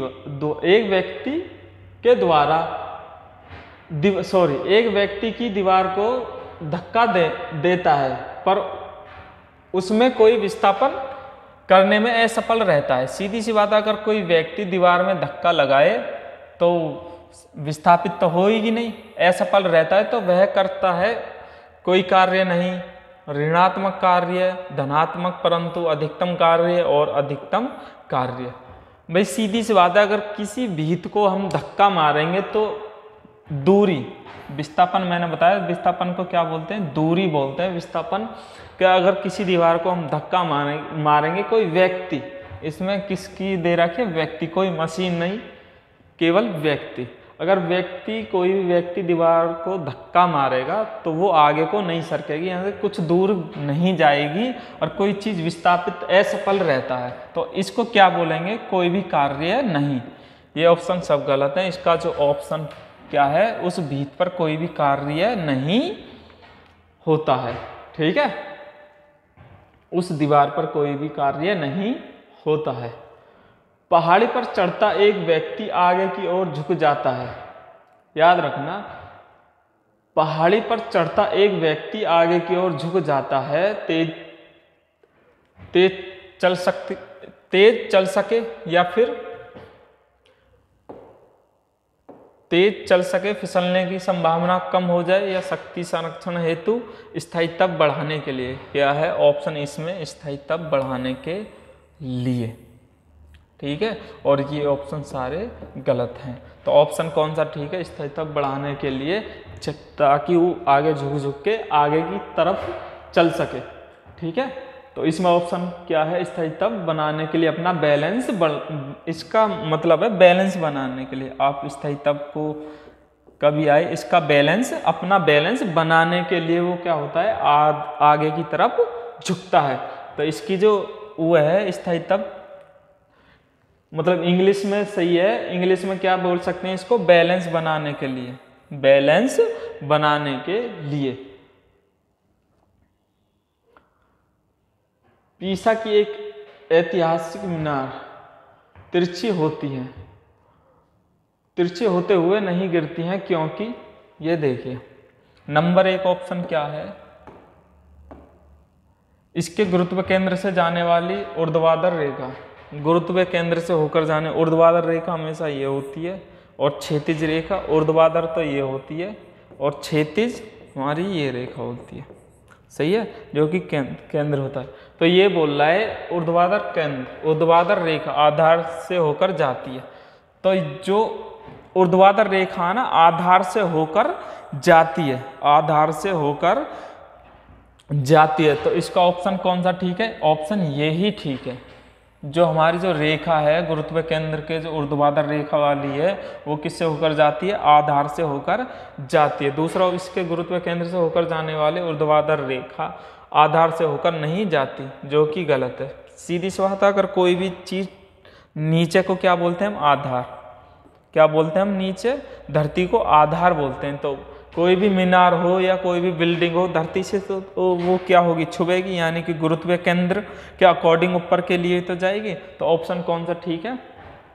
की दीवार को धक्का देता है, पर उसमें कोई विस्थापन करने में असफल रहता है। सीधी सी बात है, अगर कोई व्यक्ति दीवार में धक्का लगाए तो विस्थापित तो होगी नहीं, असफल रहता है, तो वह करता है कोई कार्य नहीं, ऋणात्मक कार्य, धनात्मक, परंतु अधिकतम कार्य और अधिकतम कार्य। भाई सीधी सी बात है, अगर किसी भीत को हम धक्का मारेंगे तो दूरी, विस्थापन मैंने बताया, विस्थापन को क्या बोलते हैं, दूरी बोलते हैं विस्थापन। क्या अगर किसी दीवार को हम धक्का मारेंगे, कोई व्यक्ति, इसमें किसकी दे रखी है, व्यक्ति, कोई मशीन नहीं, केवल व्यक्ति। अगर कोई व्यक्ति दीवार को धक्का मारेगा तो वो आगे को नहीं सरकेगी, यहाँ से कुछ दूर नहीं जाएगी, और कोई चीज विस्थापित असफल रहता है, तो इसको क्या बोलेंगे, कोई भी कार्य नहीं। ये ऑप्शन सब गलत है। इसका जो ऑप्शन क्या है, उस भीत पर कोई भी कार्य नहीं होता है। ठीक है, उस दीवार पर कोई भी कार्य नहीं होता है। पहाड़ी पर चढ़ता एक व्यक्ति आगे की ओर झुक जाता है। याद रखना, पहाड़ी पर चढ़ता एक व्यक्ति आगे की ओर झुक जाता है, तेज चल सके या फिर तेज चल सके, फिसलने की संभावना कम हो जाए, या शक्ति संरक्षण हेतु स्थायित्व बढ़ाने के लिए। क्या है ऑप्शन इसमें, स्थायित्व बढ़ाने के लिए। ठीक है, और ये ऑप्शन सारे गलत हैं। तो ऑप्शन कौन सा ठीक है, स्थायित्व बढ़ाने के लिए, ताकि वो आगे झुक के आगे की तरफ चल सके। ठीक है, तो इसमें ऑप्शन क्या है, स्थायित्व बनाने के लिए, अपना बैलेंस, इसका मतलब है बैलेंस बनाने के लिए। आप स्थायित्व को कभी आए, इसका बैलेंस, अपना बैलेंस बनाने के लिए वो क्या होता है, आगे की तरफ झुकता है। तो इसकी जो वो है स्थायित्व, मतलब इंग्लिश में सही है, इंग्लिश में क्या बोल सकते हैं इसको, बैलेंस बनाने के लिए, बैलेंस बनाने के लिए। पीसा की एक ऐतिहासिक मीनार तिरछी होती है, तिरछे होते हुए नहीं गिरती हैं, क्योंकि ये देखिए नंबर 1 ऑप्शन क्या है, इसके गुरुत्व केंद्र से जाने वाली ऊर्ध्वाधर रेखा, गुरुत्व केंद्र से होकर जाने, ऊर्ध्वाधर रेखा हमेशा ये होती है, और क्षैतिज रेखा, ऊर्ध्वाधर तो ये होती है, और क्षैतिज हमारी ये रेखा होती है। सही है, जो कि केंद्र होता है। तो ये बोल रहा है ऊर्ध्वाधर केंद्र, ऊर्ध्वाधर रेखा आधार से होकर जाती है। तो जो ऊर्ध्वाधर रेखा ना आधार से होकर जाती है, आधार से होकर जाती है, तो इसका ऑप्शन कौन सा ठीक है, ऑप्शन ये ही ठीक है। जो हमारी जो रेखा है गुरुत्व केंद्र के, जो ऊर्ध्वाधर रेखा वाली है, वो किससे होकर जाती है, आधार से होकर जाती है। दूसरा, इसके गुरुत्व केंद्र से होकर जाने वाले ऊर्ध्वाधर रेखा आधार से होकर नहीं जाती, जो कि गलत है। सीधी सी बात है, अगर कोई भी चीज नीचे को क्या बोलते हैं हम, आधार, क्या बोलते हैं हम नीचे, धरती को आधार बोलते हैं। तो कोई भी मीनार हो या कोई भी बिल्डिंग हो धरती से तो वो क्या होगी, छुएगी, यानी कि गुरुत्व केंद्र के अकॉर्डिंग ऊपर के लिए तो जाएगी। तो ऑप्शन कौन सा ठीक है,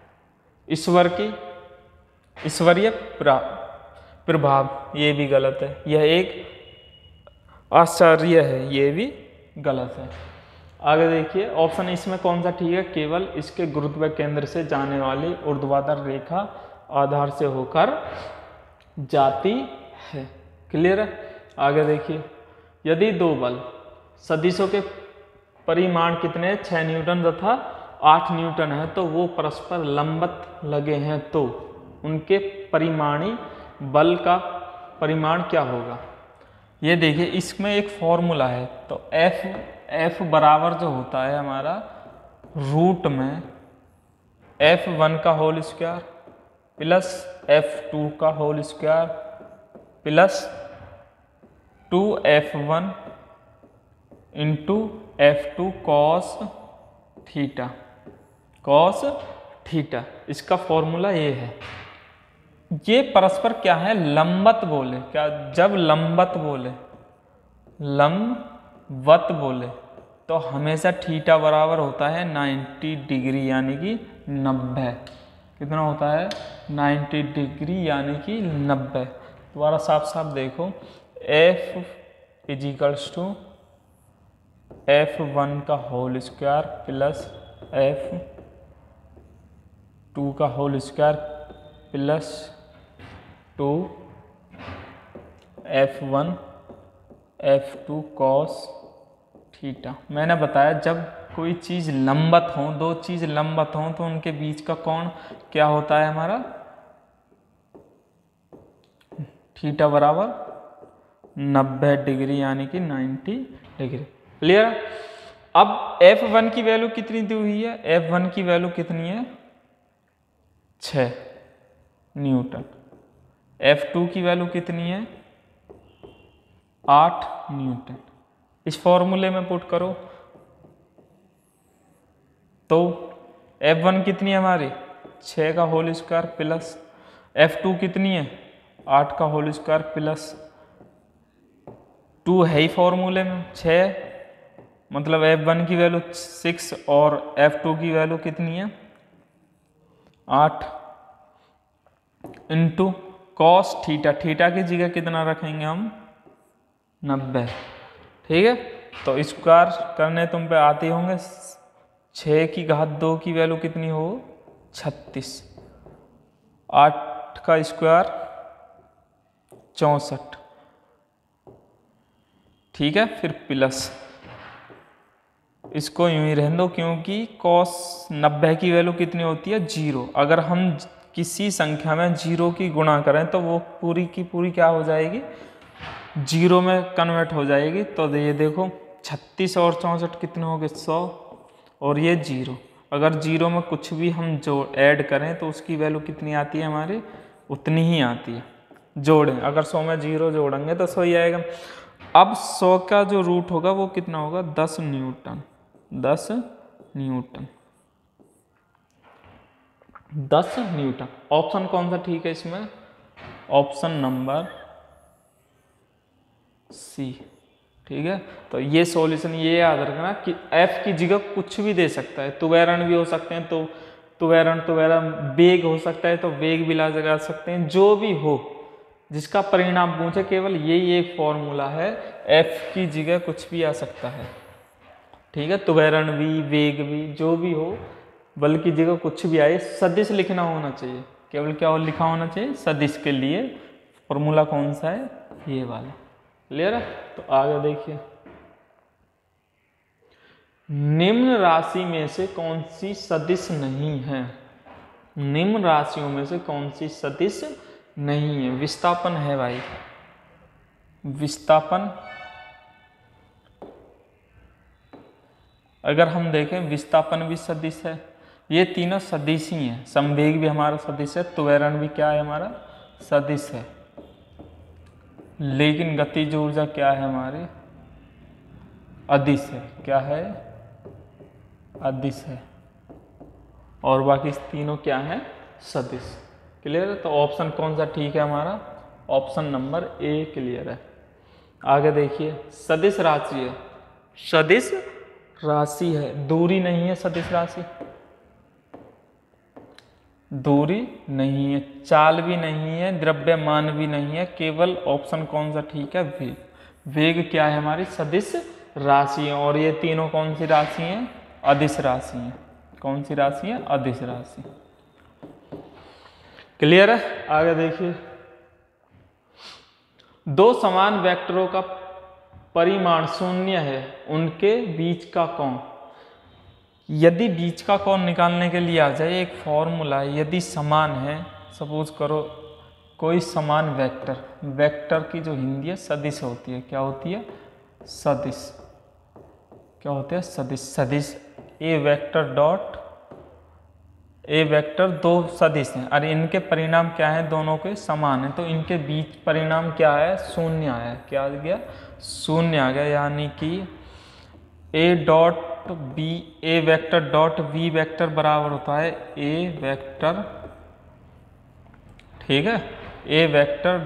ईश्वरीय प्रभाव, ये भी गलत है। यह एक आश्चर्य है, ये भी गलत है। आगे देखिए ऑप्शन इसमें कौन सा ठीक है, केवल इसके गुरुत्व केंद्र से जाने वाली ऊर्ध्वाधर रेखा आधार से होकर जाती है। क्लियर है। आगे देखिए, यदि दो बल सदिशों के परिमाण कितने 6 न्यूटन तथा 8 न्यूटन है तो वो परस्पर लंबवत लगे हैं तो उनके परिमाणी बल का परिमाण क्या होगा। ये देखिए इसमें एक फॉर्मूला है, तो F बराबर जो होता है हमारा रूट में F1 का होल स्क्वायर प्लस F2 का whole square plus 2F1 into F2 cos theta, इसका फॉर्मूला ये है। ये परस्पर क्या है, लंबवत बोले, क्या जब लंबवत बोले तो हमेशा थीटा बराबर होता है 90 डिग्री यानी कि 90। कितना होता है 90 डिग्री यानी कि 90। दोबारा साफ साफ देखो, F इजिकल्स टू F1 का होल स्क्वायर प्लस F2 का whole square plus 2 F1 F2 cos theta. मैंने बताया जब कोई चीज़ लंबवत हो, दो चीज़ लंबवत हो तो उनके बीच का कोण क्या होता है हमारा, थीटा बराबर 90 डिग्री यानी कि 90 डिग्री। क्लियर। अब F1 की वैल्यू कितनी दी हुई है, F1 की वैल्यू कितनी है 6 न्यूटन, F2 की वैल्यू कितनी है 8 न्यूटन। इस फॉर्मूले में पुट करो तो F1 कितनी है हमारी 6 का होल स्क्वायर प्लस F2 कितनी है 8 का होल स्क्वायर प्लस 2 है ही फॉर्मूले में 6, मतलब F1 की वैल्यू 6 और F2 की वैल्यू कितनी है 8 इंटू कॉस थीटा, थीटा की जगह कितना रखेंगे हम 90। ठीक है, तो स्क्वायर करने तुम पे आते होंगे, 6 की घात 2 की वैल्यू कितनी हो 36, 8 का स्क्वायर 64। ठीक है, फिर प्लस, इसको यूं ही रहने दो क्योंकि कॉस 90 की वैल्यू कितनी होती है 0। अगर हम किसी संख्या में 0 की गुणा करें तो वो पूरी की पूरी क्या हो जाएगी 0 में कन्वर्ट हो जाएगी। तो ये देखो 36 और 64 कितने हो गए 100 और ये 0। अगर 0 में कुछ भी हम जो ऐड करें तो उसकी वैल्यू कितनी आती है हमारी उतनी ही आती है। जोड़ें, अगर 100 में 0 जोड़ेंगे तो 100 ही आएगा। अब 100 का जो रूट होगा वो कितना होगा 10 न्यूटन, 10 न्यूटन, 10 न्यूटन। ऑप्शन कौन सा ठीक है इसमें, ऑप्शन नंबर सी। ठीक है, तो ये सॉल्यूशन ये याद रखना कि F की जगह कुछ भी दे सकता है, तुवैरण भी हो सकते हैं तो तुवैरण, वेग हो सकता है तो वेग भी लगा सकते हैं, जो भी हो जिसका परिणाम पूछे केवल यही एक फॉर्मूला है, F की जगह कुछ भी आ सकता है। ठीक है, तुवैरण भी वेग भी जो भी हो, बल की जगह कुछ भी आए, सदिश लिखना होना चाहिए, केवल क्या लिखा होना चाहिए सदिश के लिए। फॉर्मूला कौन सा है ये वाला। क्लियर है, तो आगे देखिए, निम्न राशि में से कौन सी सदिश नहीं है, निम्न राशियों में से कौन सी सदिश नहीं है। विस्थापन है भाई, विस्थापन अगर हम देखें विस्थापन भी सदिश है, ये तीनों सदिश ही हैं। संवेग भी हमारा सदिश है, त्वरण भी क्या है हमारा सदिश है, लेकिन गतिज ऊर्जा क्या है हमारी अदिश है। क्या है अदिश है, और बाकी तीनों क्या है सदिश। क्लियर है, तो ऑप्शन कौन सा ठीक है हमारा ऑप्शन नंबर ए क्लियर है। आगे देखिए, सदिश राशि है, सदिश राशि है, दूरी नहीं है, सदिश राशि दूरी नहीं है, चाल भी नहीं है, द्रव्यमान भी नहीं है, केवल ऑप्शन कौन सा ठीक है, वेग। वेग क्या है हमारी सदिश राशि है, और ये तीनों कौन सी राशि हैं, अदिश राशि हैं। कौन सी राशि है, अदिश राशि। क्लियर है। आगे देखिए, दो समान वेक्टरों का परिमाण शून्य है, उनके बीच का कोण। यदि बीच का कोण निकालने के लिए आ जाए, एक फॉर्मूला है, यदि समान है, सपोज करो कोई समान वेक्टर, वेक्टर की जो हिंदी है सदिश होती है, क्या होती है, सदिश। क्या होता है, सदिश। सदिश A vector dot A vector, दो सदिश हैं और इनके परिणाम क्या है, दोनों के समान है, तो इनके बीच परिणाम क्या है, शून्य आया। क्या आ गया, शून्य आ गया। यानी कि A dot B, A vector dot B vector बराबर होता है ए वेक्टर, ठीक है, ए वेक्टर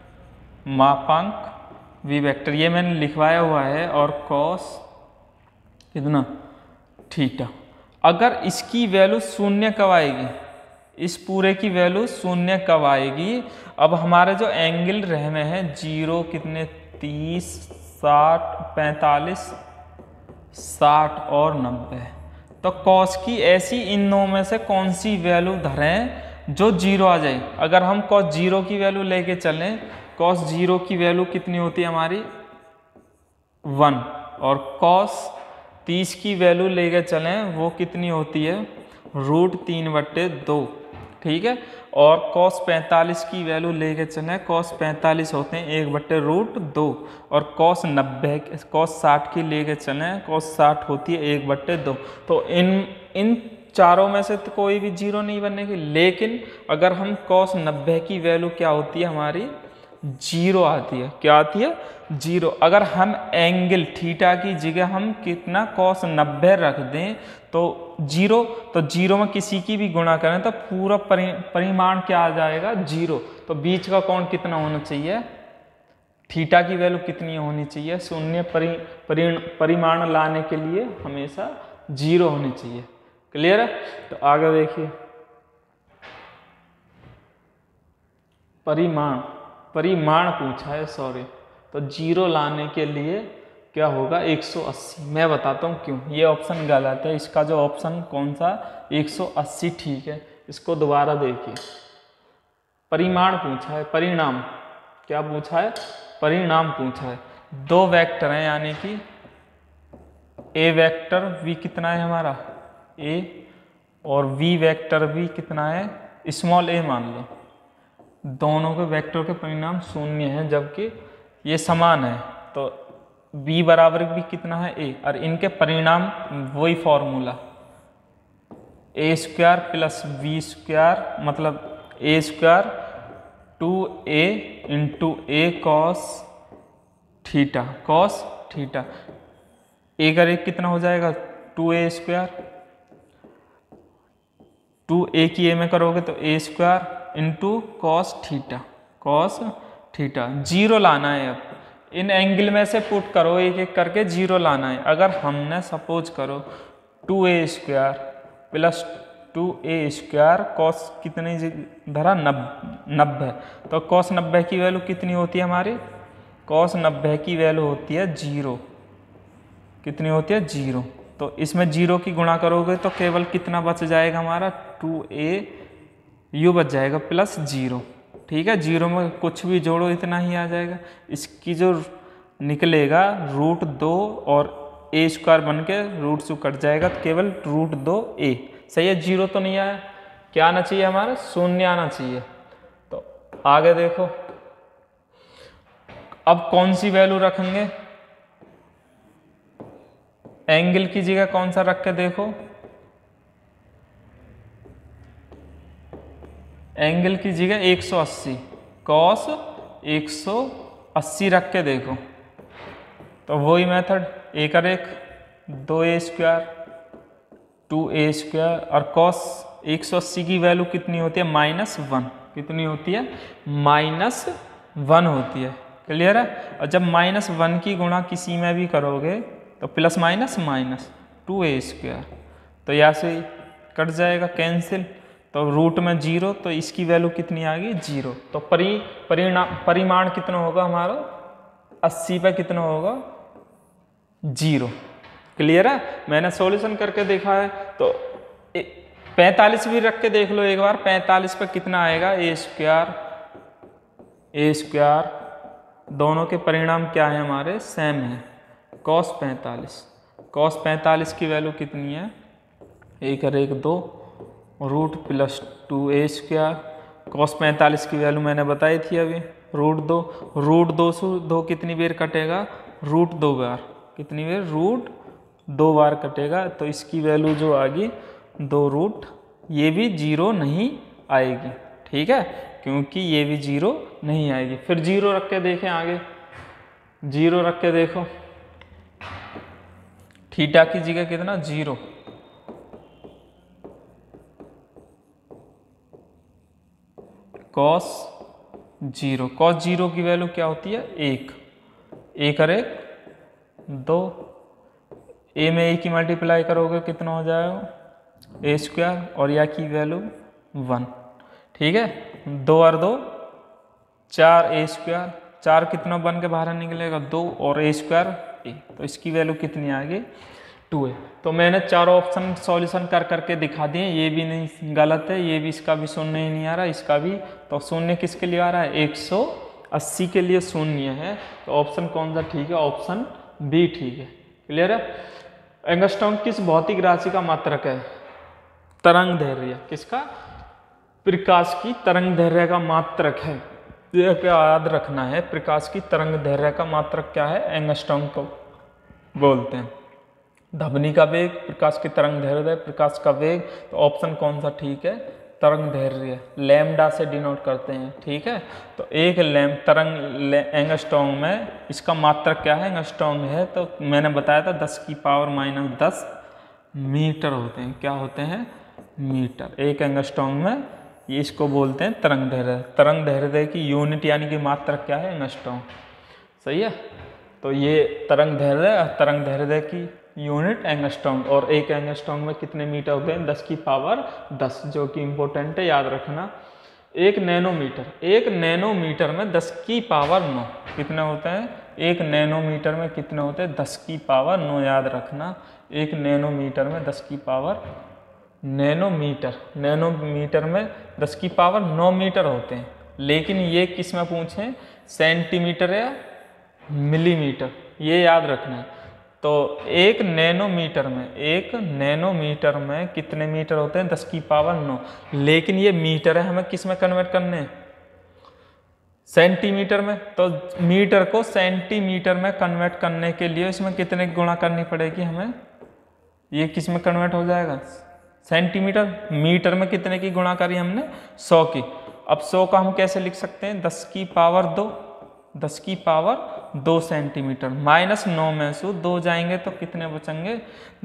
मापांक वी वेक्टर, ये मैंने लिखवाया हुआ है, और कॉस कितना, थीटा। अगर इसकी वैल्यू शून्य कब आएगी, इस पूरे की वैल्यू शून्य कब आएगी, अब हमारे जो एंगल रहने हैं जीरो कितने, 30, 60, 45, 60 और 90, तो कॉस की ऐसी इन नौ में से कौन सी वैल्यू धरें जो जीरो आ जाए। अगर हम कॉस जीरो की वैल्यू लेके चलें, कॉस जीरो की वैल्यू कितनी होती है हमारी 1, और कॉस 30 की वैल्यू लेके चलें वो कितनी होती है √3/2, ठीक है। और कॉस 45 की वैल्यू लेके चलें, कॉस 45 होते हैं 1/√2, और कॉस 90, कॉस 60 की लेके चलें, कॉस 60 होती है 1/2। तो इन चारों में से तो कोई भी जीरो नहीं बनेगी, लेकिन अगर हम कॉस 90 की वैल्यू क्या होती है हमारी, जीरो आती है। क्या आती है, जीरो। अगर हम एंगल थीटा की जगह हम कितना कॉस 90 रख दें तो जीरो, तो जीरो में किसी की भी गुणा करें तो पूरा परिमाण क्या आ जाएगा, जीरो। तो बीच का कोण कितना होना चाहिए, थीटा की वैल्यू कितनी होनी चाहिए, शून्य परिमाण लाने के लिए हमेशा जीरो होनी चाहिए। क्लियर है। तो आगे देखिए, परिमाण पूछा है, सॉरी, तो जीरो लाने के लिए क्या होगा 180। मैं बताता हूँ क्यों, ये ऑप्शन गलत है, इसका जो ऑप्शन कौन सा 180 ठीक है। इसको दोबारा देखिए, परिमाण पूछा है, परिणाम क्या पूछा है, परिणाम पूछा है। दो वेक्टर हैं, यानी कि ए वेक्टर वी कितना है हमारा ए, और वी वेक्टर भी कितना है स्मॉल ए मान लो। दोनों के वेक्टर के परिणाम शून्य हैं, जबकि ये समान है, तो b बराबर भी कितना है a, और इनके परिणाम वही फॉर्मूला a² + b² मतलब a² 2a × a cos theta, cos theta. a का रेट कितना हो जाएगा 2a², 2a की a में करोगे तो a² × cos theta, cos theta. Zero लाना है, अब इन एंगल में से पुट करो एक एक करके, जीरो लाना है। अगर हमने सपोज करो 2a² + 2a² cos कितनी धरा 90, तो cos 90 की वैल्यू कितनी होती है हमारी, cos 90 की वैल्यू होती है जीरो। कितनी होती है, जीरो। तो इसमें जीरो की गुणा करोगे तो केवल कितना बच जाएगा हमारा 2a यू बच जाएगा प्लस जीरो, ठीक है। जीरो में कुछ भी जोड़ो इतना ही आ जाएगा। इसकी जो निकलेगा √2 और a² बन के √2 कट जाएगा, तो केवल √2a। सही है, जीरो तो नहीं आया, क्या आना चाहिए हमारा, शून्य आना चाहिए। तो आगे देखो, अब कौन सी वैल्यू रखेंगे, एंगल की जगह कौन सा रख के देखो, एंगल की जगह 180, cos 180 रख के देखो, तो वही मेथड, a का रेख 2a² 2a² और cos 180 की वैल्यू कितनी होती है -1, कितनी होती है 1 होती है। क्लियर है। और जब -1 की गुणा किसी में भी करोगे तो प्लस माइनस माइनस 2a², तो यहाँ से कट जाएगा कैंसिल, तो रूट में 0, तो इसकी वैल्यू कितनी आ गई 0। तो परिमाण कितना होगा हमारा 80 पे कितना होगा 0। क्लियर है। मैंने सॉल्यूशन करके देखा है, तो 45 भी रख के देख लो एक बार। 45 पे कितना आएगा a², दोनों के परिणाम क्या है हमारे सेम है, cos 45 की वैल्यू कितनी है 1 और 1 2 रूट प्लस 2a²। cos 45 की वैल्यू मैंने बताई थी अभी, रूट 2 से 2 कितनी बार कटेगा रूट 2 बार, कितनी बार रूट 2 बार कटेगा, तो इसकी वैल्यू जो आ गई 2 रूट, ये भी 0 नहीं आएगी। ठीक है, क्योंकि ये भी 0 नहीं आएगी। फिर 0 रख के देखें आगे, 0 रख के देखो, थीटा की जगह कितना 0, cos 0 की वैल्यू क्या होती है 1 और 1 2, a में a की मल्टीप्लाई करोगे कितना हो जाएगा a², और या की वैल्यू 1। ठीक है, 2 और 2 4 a², 4 कितना बन के बाहर निकलेगा 2 और a² 1, तो इसकी वैल्यू कितनी आ गई 2 है। तो मैंने चारों ऑप्शन सॉल्यूशन कर करके दिखा दिए, ये भी नहीं गलत है, ये भी, इसका भी शून्य नहीं आ रहा, इसका भी। तो शून्य किसके लिए आ रहा है 180 के लिए शून्य है, तो ऑप्शन कौन सा ठीक है, ऑप्शन बी ठीक है। क्लियर है। एंगस्ट्रॉम किस भौतिक राशि का मात्रक है, तरंग दैर्घ्य, किसका, प्रकाश की तरंग दैर्घ्य का मात्रक है। यह क्या याद रखना है, प्रकाश की तरंग दैर्घ्य का मात्रक क्या है, एंगस्ट्रॉम को बोलते हैं। ध्वनि का वेग, प्रकाश की तरंग दैर्घ्य, प्रकाश का वेग, तो ऑप्शन कौन सा ठीक है, तरंग दैर्घ्य, लैम्डा से डिनोट करते हैं। ठीक है, तो एक तरंग एंगस्ट्रॉम में इसका मात्रक क्या है, एंगस्ट्रॉम है, तो मैंने बताया था 10⁻⁻10 मीटर होते हैं। क्या होते हैं, मीटर। एक एंगस्ट्रॉम में, ये इसको बोलते हैं तरंग दैर्घ्य। तरंग दैर्घ्य की यूनिट यानी कि मात्रक क्या है, एंगस्ट्रॉम। सही है, तो ये तरंग दैर्घ्य की यूनिट एंगस्ट्रॉम, और एक एंगस्ट्रॉम में कितने मीटर होते हैं 10⁻10, जो कि इंपॉर्टेंट है, याद रखना। एक नैनोमीटर में 10⁻9 कितने होते हैं, एक नैनोमीटर में कितने होते हैं 10⁻9, याद रखना। एक नैनोमीटर में नैनोमीटर में 10⁻9 मीटर होते हैं। लेकिन ये किस में पूछें, सेंटीमीटर या मिलीमीटर, ये याद रखना है। तो एक नैनोमीटर में कितने मीटर होते हैं 10⁻9, लेकिन ये मीटर है, हमें किस में कन्वर्ट करने हैं, सेंटीमीटर में। तो मीटर को सेंटीमीटर में कन्वर्ट करने के लिए इसमें कितने की गुणा करनी पड़ेगी हमें, ये किस में कन्वर्ट हो जाएगा, सेंटीमीटर। मीटर में कितने की गुणा करी हमने 100 की। अब 100 का हम कैसे लिख सकते हैं, 10⁻2 सेंटीमीटर, -9 में से 2 जाएंगे तो कितने बचेंगे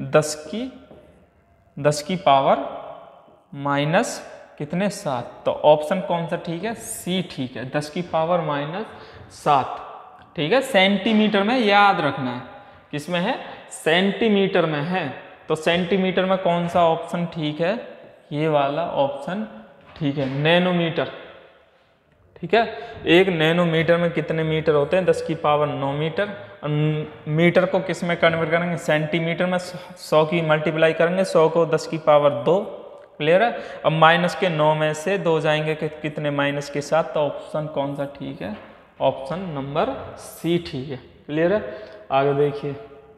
10⁻⁻7। तो ऑप्शन कौन सा ठीक है, सी ठीक है, 10⁻�7। ठीक है, सेंटीमीटर में याद रखना है, किसमें है, सेंटीमीटर में है। तो सेंटीमीटर में कौन सा ऑप्शन ठीक है, ये वाला ऑप्शन ठीक है, नैनोमीटर। ठीक है, एक नैनोमीटर में कितने मीटर होते हैं 10⁻9 मीटर। मीटर को किस में कन्वर्ट करेंगे, सेंटीमीटर में 100 की मल्टीप्लाई करेंगे, 100 को 10⁻2। क्लियर है। अब -9 में से 2 जाएंगे कितने, -7, तो ऑप्शन कौन सा ठीक है, ऑप्शन नंबर सी ठीक है। क्लियर है। आगे देखिए,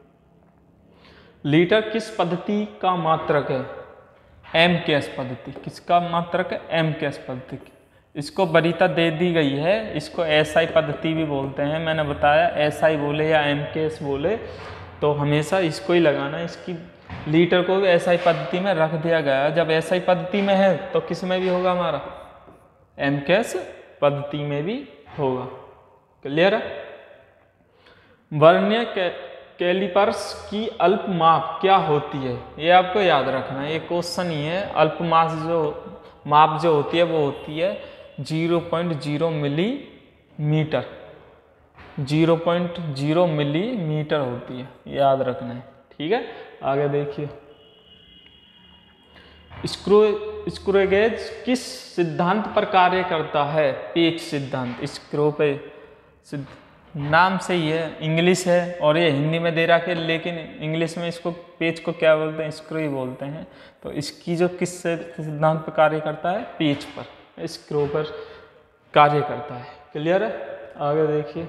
लीटर किस पद्धति का मात्रक है, एमकेएस पद्धति। किसका मात्रक है, एमकेएस पद्धति। इसको वरीयता दे दी गई है, इसको एसआई पद्धति भी बोलते हैं। मैंने बताया एसआई बोले या एमकेएस बोले तो हमेशा इसको ही लगाना। इसकी लीटर को भी एसआई पद्धति में रख दिया गया है। जब एसआई पद्धति में है तो किस में भी होगा हमारा, एमकेएस पद्धति में भी होगा। क्लियर है। वर्नियर कैलिपर्स की अल्प माप क्या होती है, ये आपको याद रखना है, ये क्वेश्चन ही है। अल्प माप जो होती है वो होती है 0.0 मिलीमीटर। मीटर, 0.0 मिलीमीटर होती है, याद रखना है। ठीक है, आगे देखिए। स्क्रू गेज किस सिद्धांत पर कार्य करता है? पेच सिद्धांत। स्क्रू पे नाम से ही है, इंग्लिश है और ये हिंदी में दे रखा है, लेकिन इंग्लिश में इसको पेच को क्या बोलते हैं? स्क्रू ही बोलते हैं। तो इसकी जो किस सिद्धांत पर कार्य करता है? पेच पर, स्क्रू पर कार्य करता है। क्लियर है? आगे देखिए।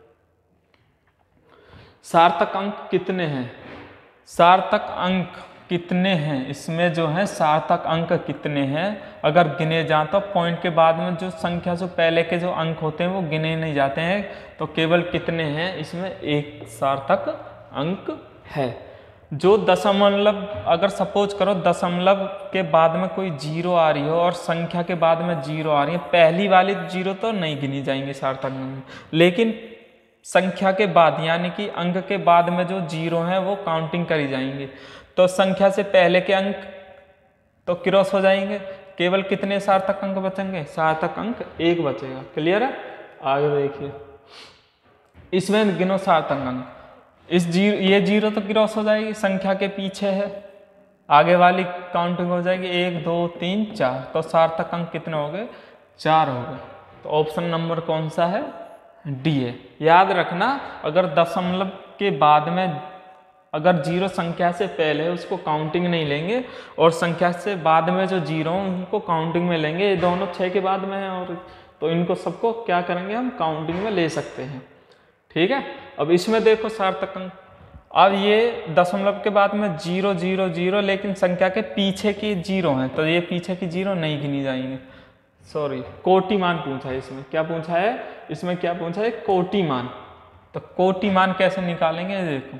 सार्थक अंक कितने हैं? सार्थक अंक कितने हैं? इसमें जो है सार्थक अंक कितने हैं, अगर गिने जाए तो पॉइंट के बाद में जो संख्या से पहले के जो अंक होते हैं वो गिने नहीं जाते हैं, तो केवल कितने हैं? इसमें एक सार्थक अंक है। जो दशमलव, अगर सपोज करो दशमलव के बाद में कोई जीरो आ रही हो और संख्या के बाद में जीरो आ रही है, पहली वाली जीरो तो नहीं गिनी जाएंगे सार्थक अंक, लेकिन संख्या के बाद यानी कि अंक के बाद में जो जीरो हैं वो काउंटिंग करी जाएंगी। तो संख्या से पहले के अंक तो क्रॉस हो जाएंगे, केवल कितने सार्थक अंक बचेंगे? सार्थक अंक एक बचेगा। क्लियर है? आगे देखिए। इसमें गिनो सार्थक अंक। ये जीरो तो क्रॉस हो जाएगी, संख्या के पीछे है, आगे वाली काउंटिंग हो जाएगी 1 2 3 4, तो सार्थक अंक कितने हो गए? 4 हो गए। तो ऑप्शन नंबर कौन सा है? डी है। याद रखना, अगर दशमलव के बाद में अगर जीरो संख्या से पहले है उसको काउंटिंग नहीं लेंगे, और संख्या से बाद में जो जीरो उनको काउंटिंग में लेंगे। ये दोनों 6 के बाद में है, और तो इनको सबको क्या करेंगे? हम काउंटिंग में ले सकते हैं। ठीक है, अब इसमें देखो सार्थक अंक। अब ये दशमलव के बाद में 0 0 0, लेकिन संख्या के पीछे की जीरो हैं, तो ये पीछे की जीरो नहीं गिनी जाएंगे। सॉरी, कोटिमान पूछा है इसमें। क्या पूछा है? इसमें क्या पूछा है? कोटिमान। तो कोटिमान कैसे निकालेंगे? देखो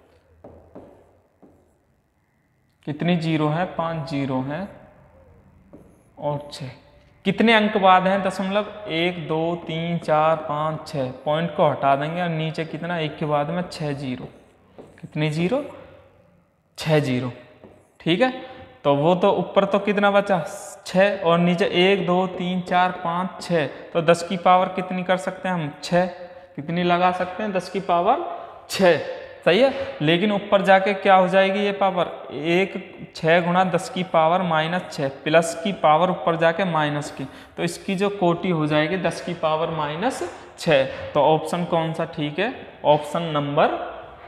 कितनी जीरो है? 5 जीरो हैं और 6। कितने अंक बाद हैं दशमलव? 1 2 3 4 5 6। पॉइंट को हटा देंगे और नीचे कितना? 1 के बाद में 6 जीरो। कितनी जीरो? 6 जीरो। ठीक है, तो वो तो ऊपर तो कितना बचा? 6, और नीचे 1 2 3 4 5 6, तो 10 की पावर कितनी कर सकते हैं हम? 6। कितनी लगा सकते हैं? 10 की पावर 6। सही है, लेकिन ऊपर जाके क्या हो जाएगी ये पावर? 6 गुणा 10 की पावर -6, प्लस की पावर ऊपर जाके माइनस की, तो इसकी जो कोटि हो जाएगी 10 की पावर -6। तो ऑप्शन कौन सा ठीक है? ऑप्शन नंबर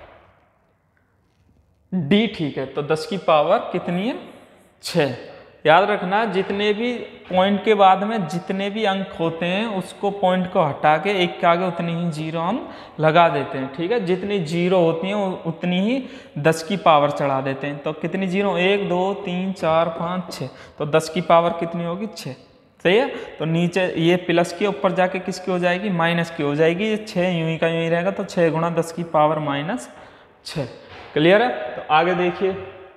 डी ठीक है। तो 10 की पावर कितनी है? 6। याद रखना, जितने भी पॉइंट के बाद में जितने भी अंक होते हैं उसको पॉइंट को हटा के एक के आगे उतनी ही जीरो हम लगा देते हैं। ठीक है, जितनी जीरो होती हैं उतनी ही 10 की पावर चढ़ा देते हैं। तो कितनी जीरो? 1 2 3 4 5 6, तो 10 की पावर कितनी होगी? 6। सही है, तो नीचे ये प्लस के ऊपर जाके किसकी हो जाएगी? माइनस की हो जाएगी। ये 6 यूं ही का यूं ही रहेगा, तो 6 गुणा 10 की पावर -6। क्लियर है? तो आगे देखिए।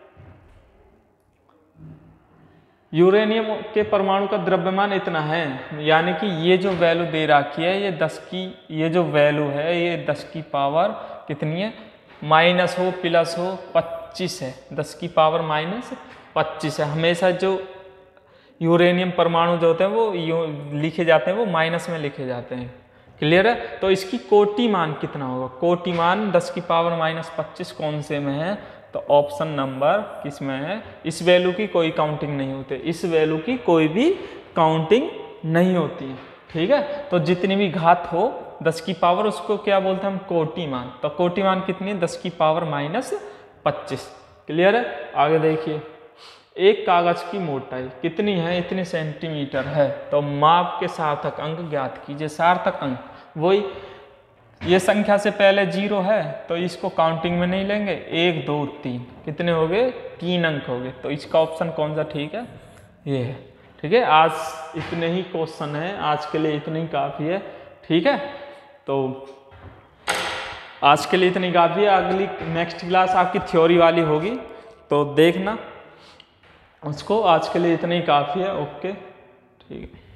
यूरेनियम के परमाणु का द्रव्यमान इतना है, यानी कि ये जो वैल्यू दे रखी है, ये 10 की, ये जो वैल्यू है ये 10 की पावर कितनी है? माइनस हो प्लस हो 25 है। 10 की पावर -25 है। हमेशा जो यूरेनियम परमाणु जो होते हैं वो लिखे जाते हैं, वो माइनस में लिखे जाते हैं। क्लियर है? तो इसकी कोटि मान कितना होगा? कोटि मान 10 की पावर -25 कौन से में है? तो ऑप्शन नंबर किस में है? इस वैल्यू की कोई काउंटिंग नहीं होती, इस वैल्यू की कोई भी काउंटिंग नहीं होती है। ठीक है, तो जितनी भी घात हो 10 की पावर, उसको क्या बोलते हैं हम? कोटि मान। तो कोटि मान कितनी है? 10 की पावर -25। क्लियर है? आगे देखिए। एक कागज की मोटाई कितनी है? इतने सेंटीमीटर है। तो माप के सार्थक अंक ज्ञात कीजिए। सार्थक अंक वही, ये संख्या से पहले जीरो है तो इसको काउंटिंग में नहीं लेंगे। 1 2 3, कितने हो गए? 3 अंक हो गए। तो इसका ऑप्शन कौन सा ठीक है? ये है। ठीक है, आज इतने ही क्वेश्चन है, आज के लिए इतनी काफ़ी है। ठीक है, तो आज के लिए इतनी काफ़ी है। अगली नेक्स्ट क्लास आपकी थ्योरी वाली होगी, तो देखना उसको। आज के लिए इतनी काफ़ी है। ओके, ठीक है।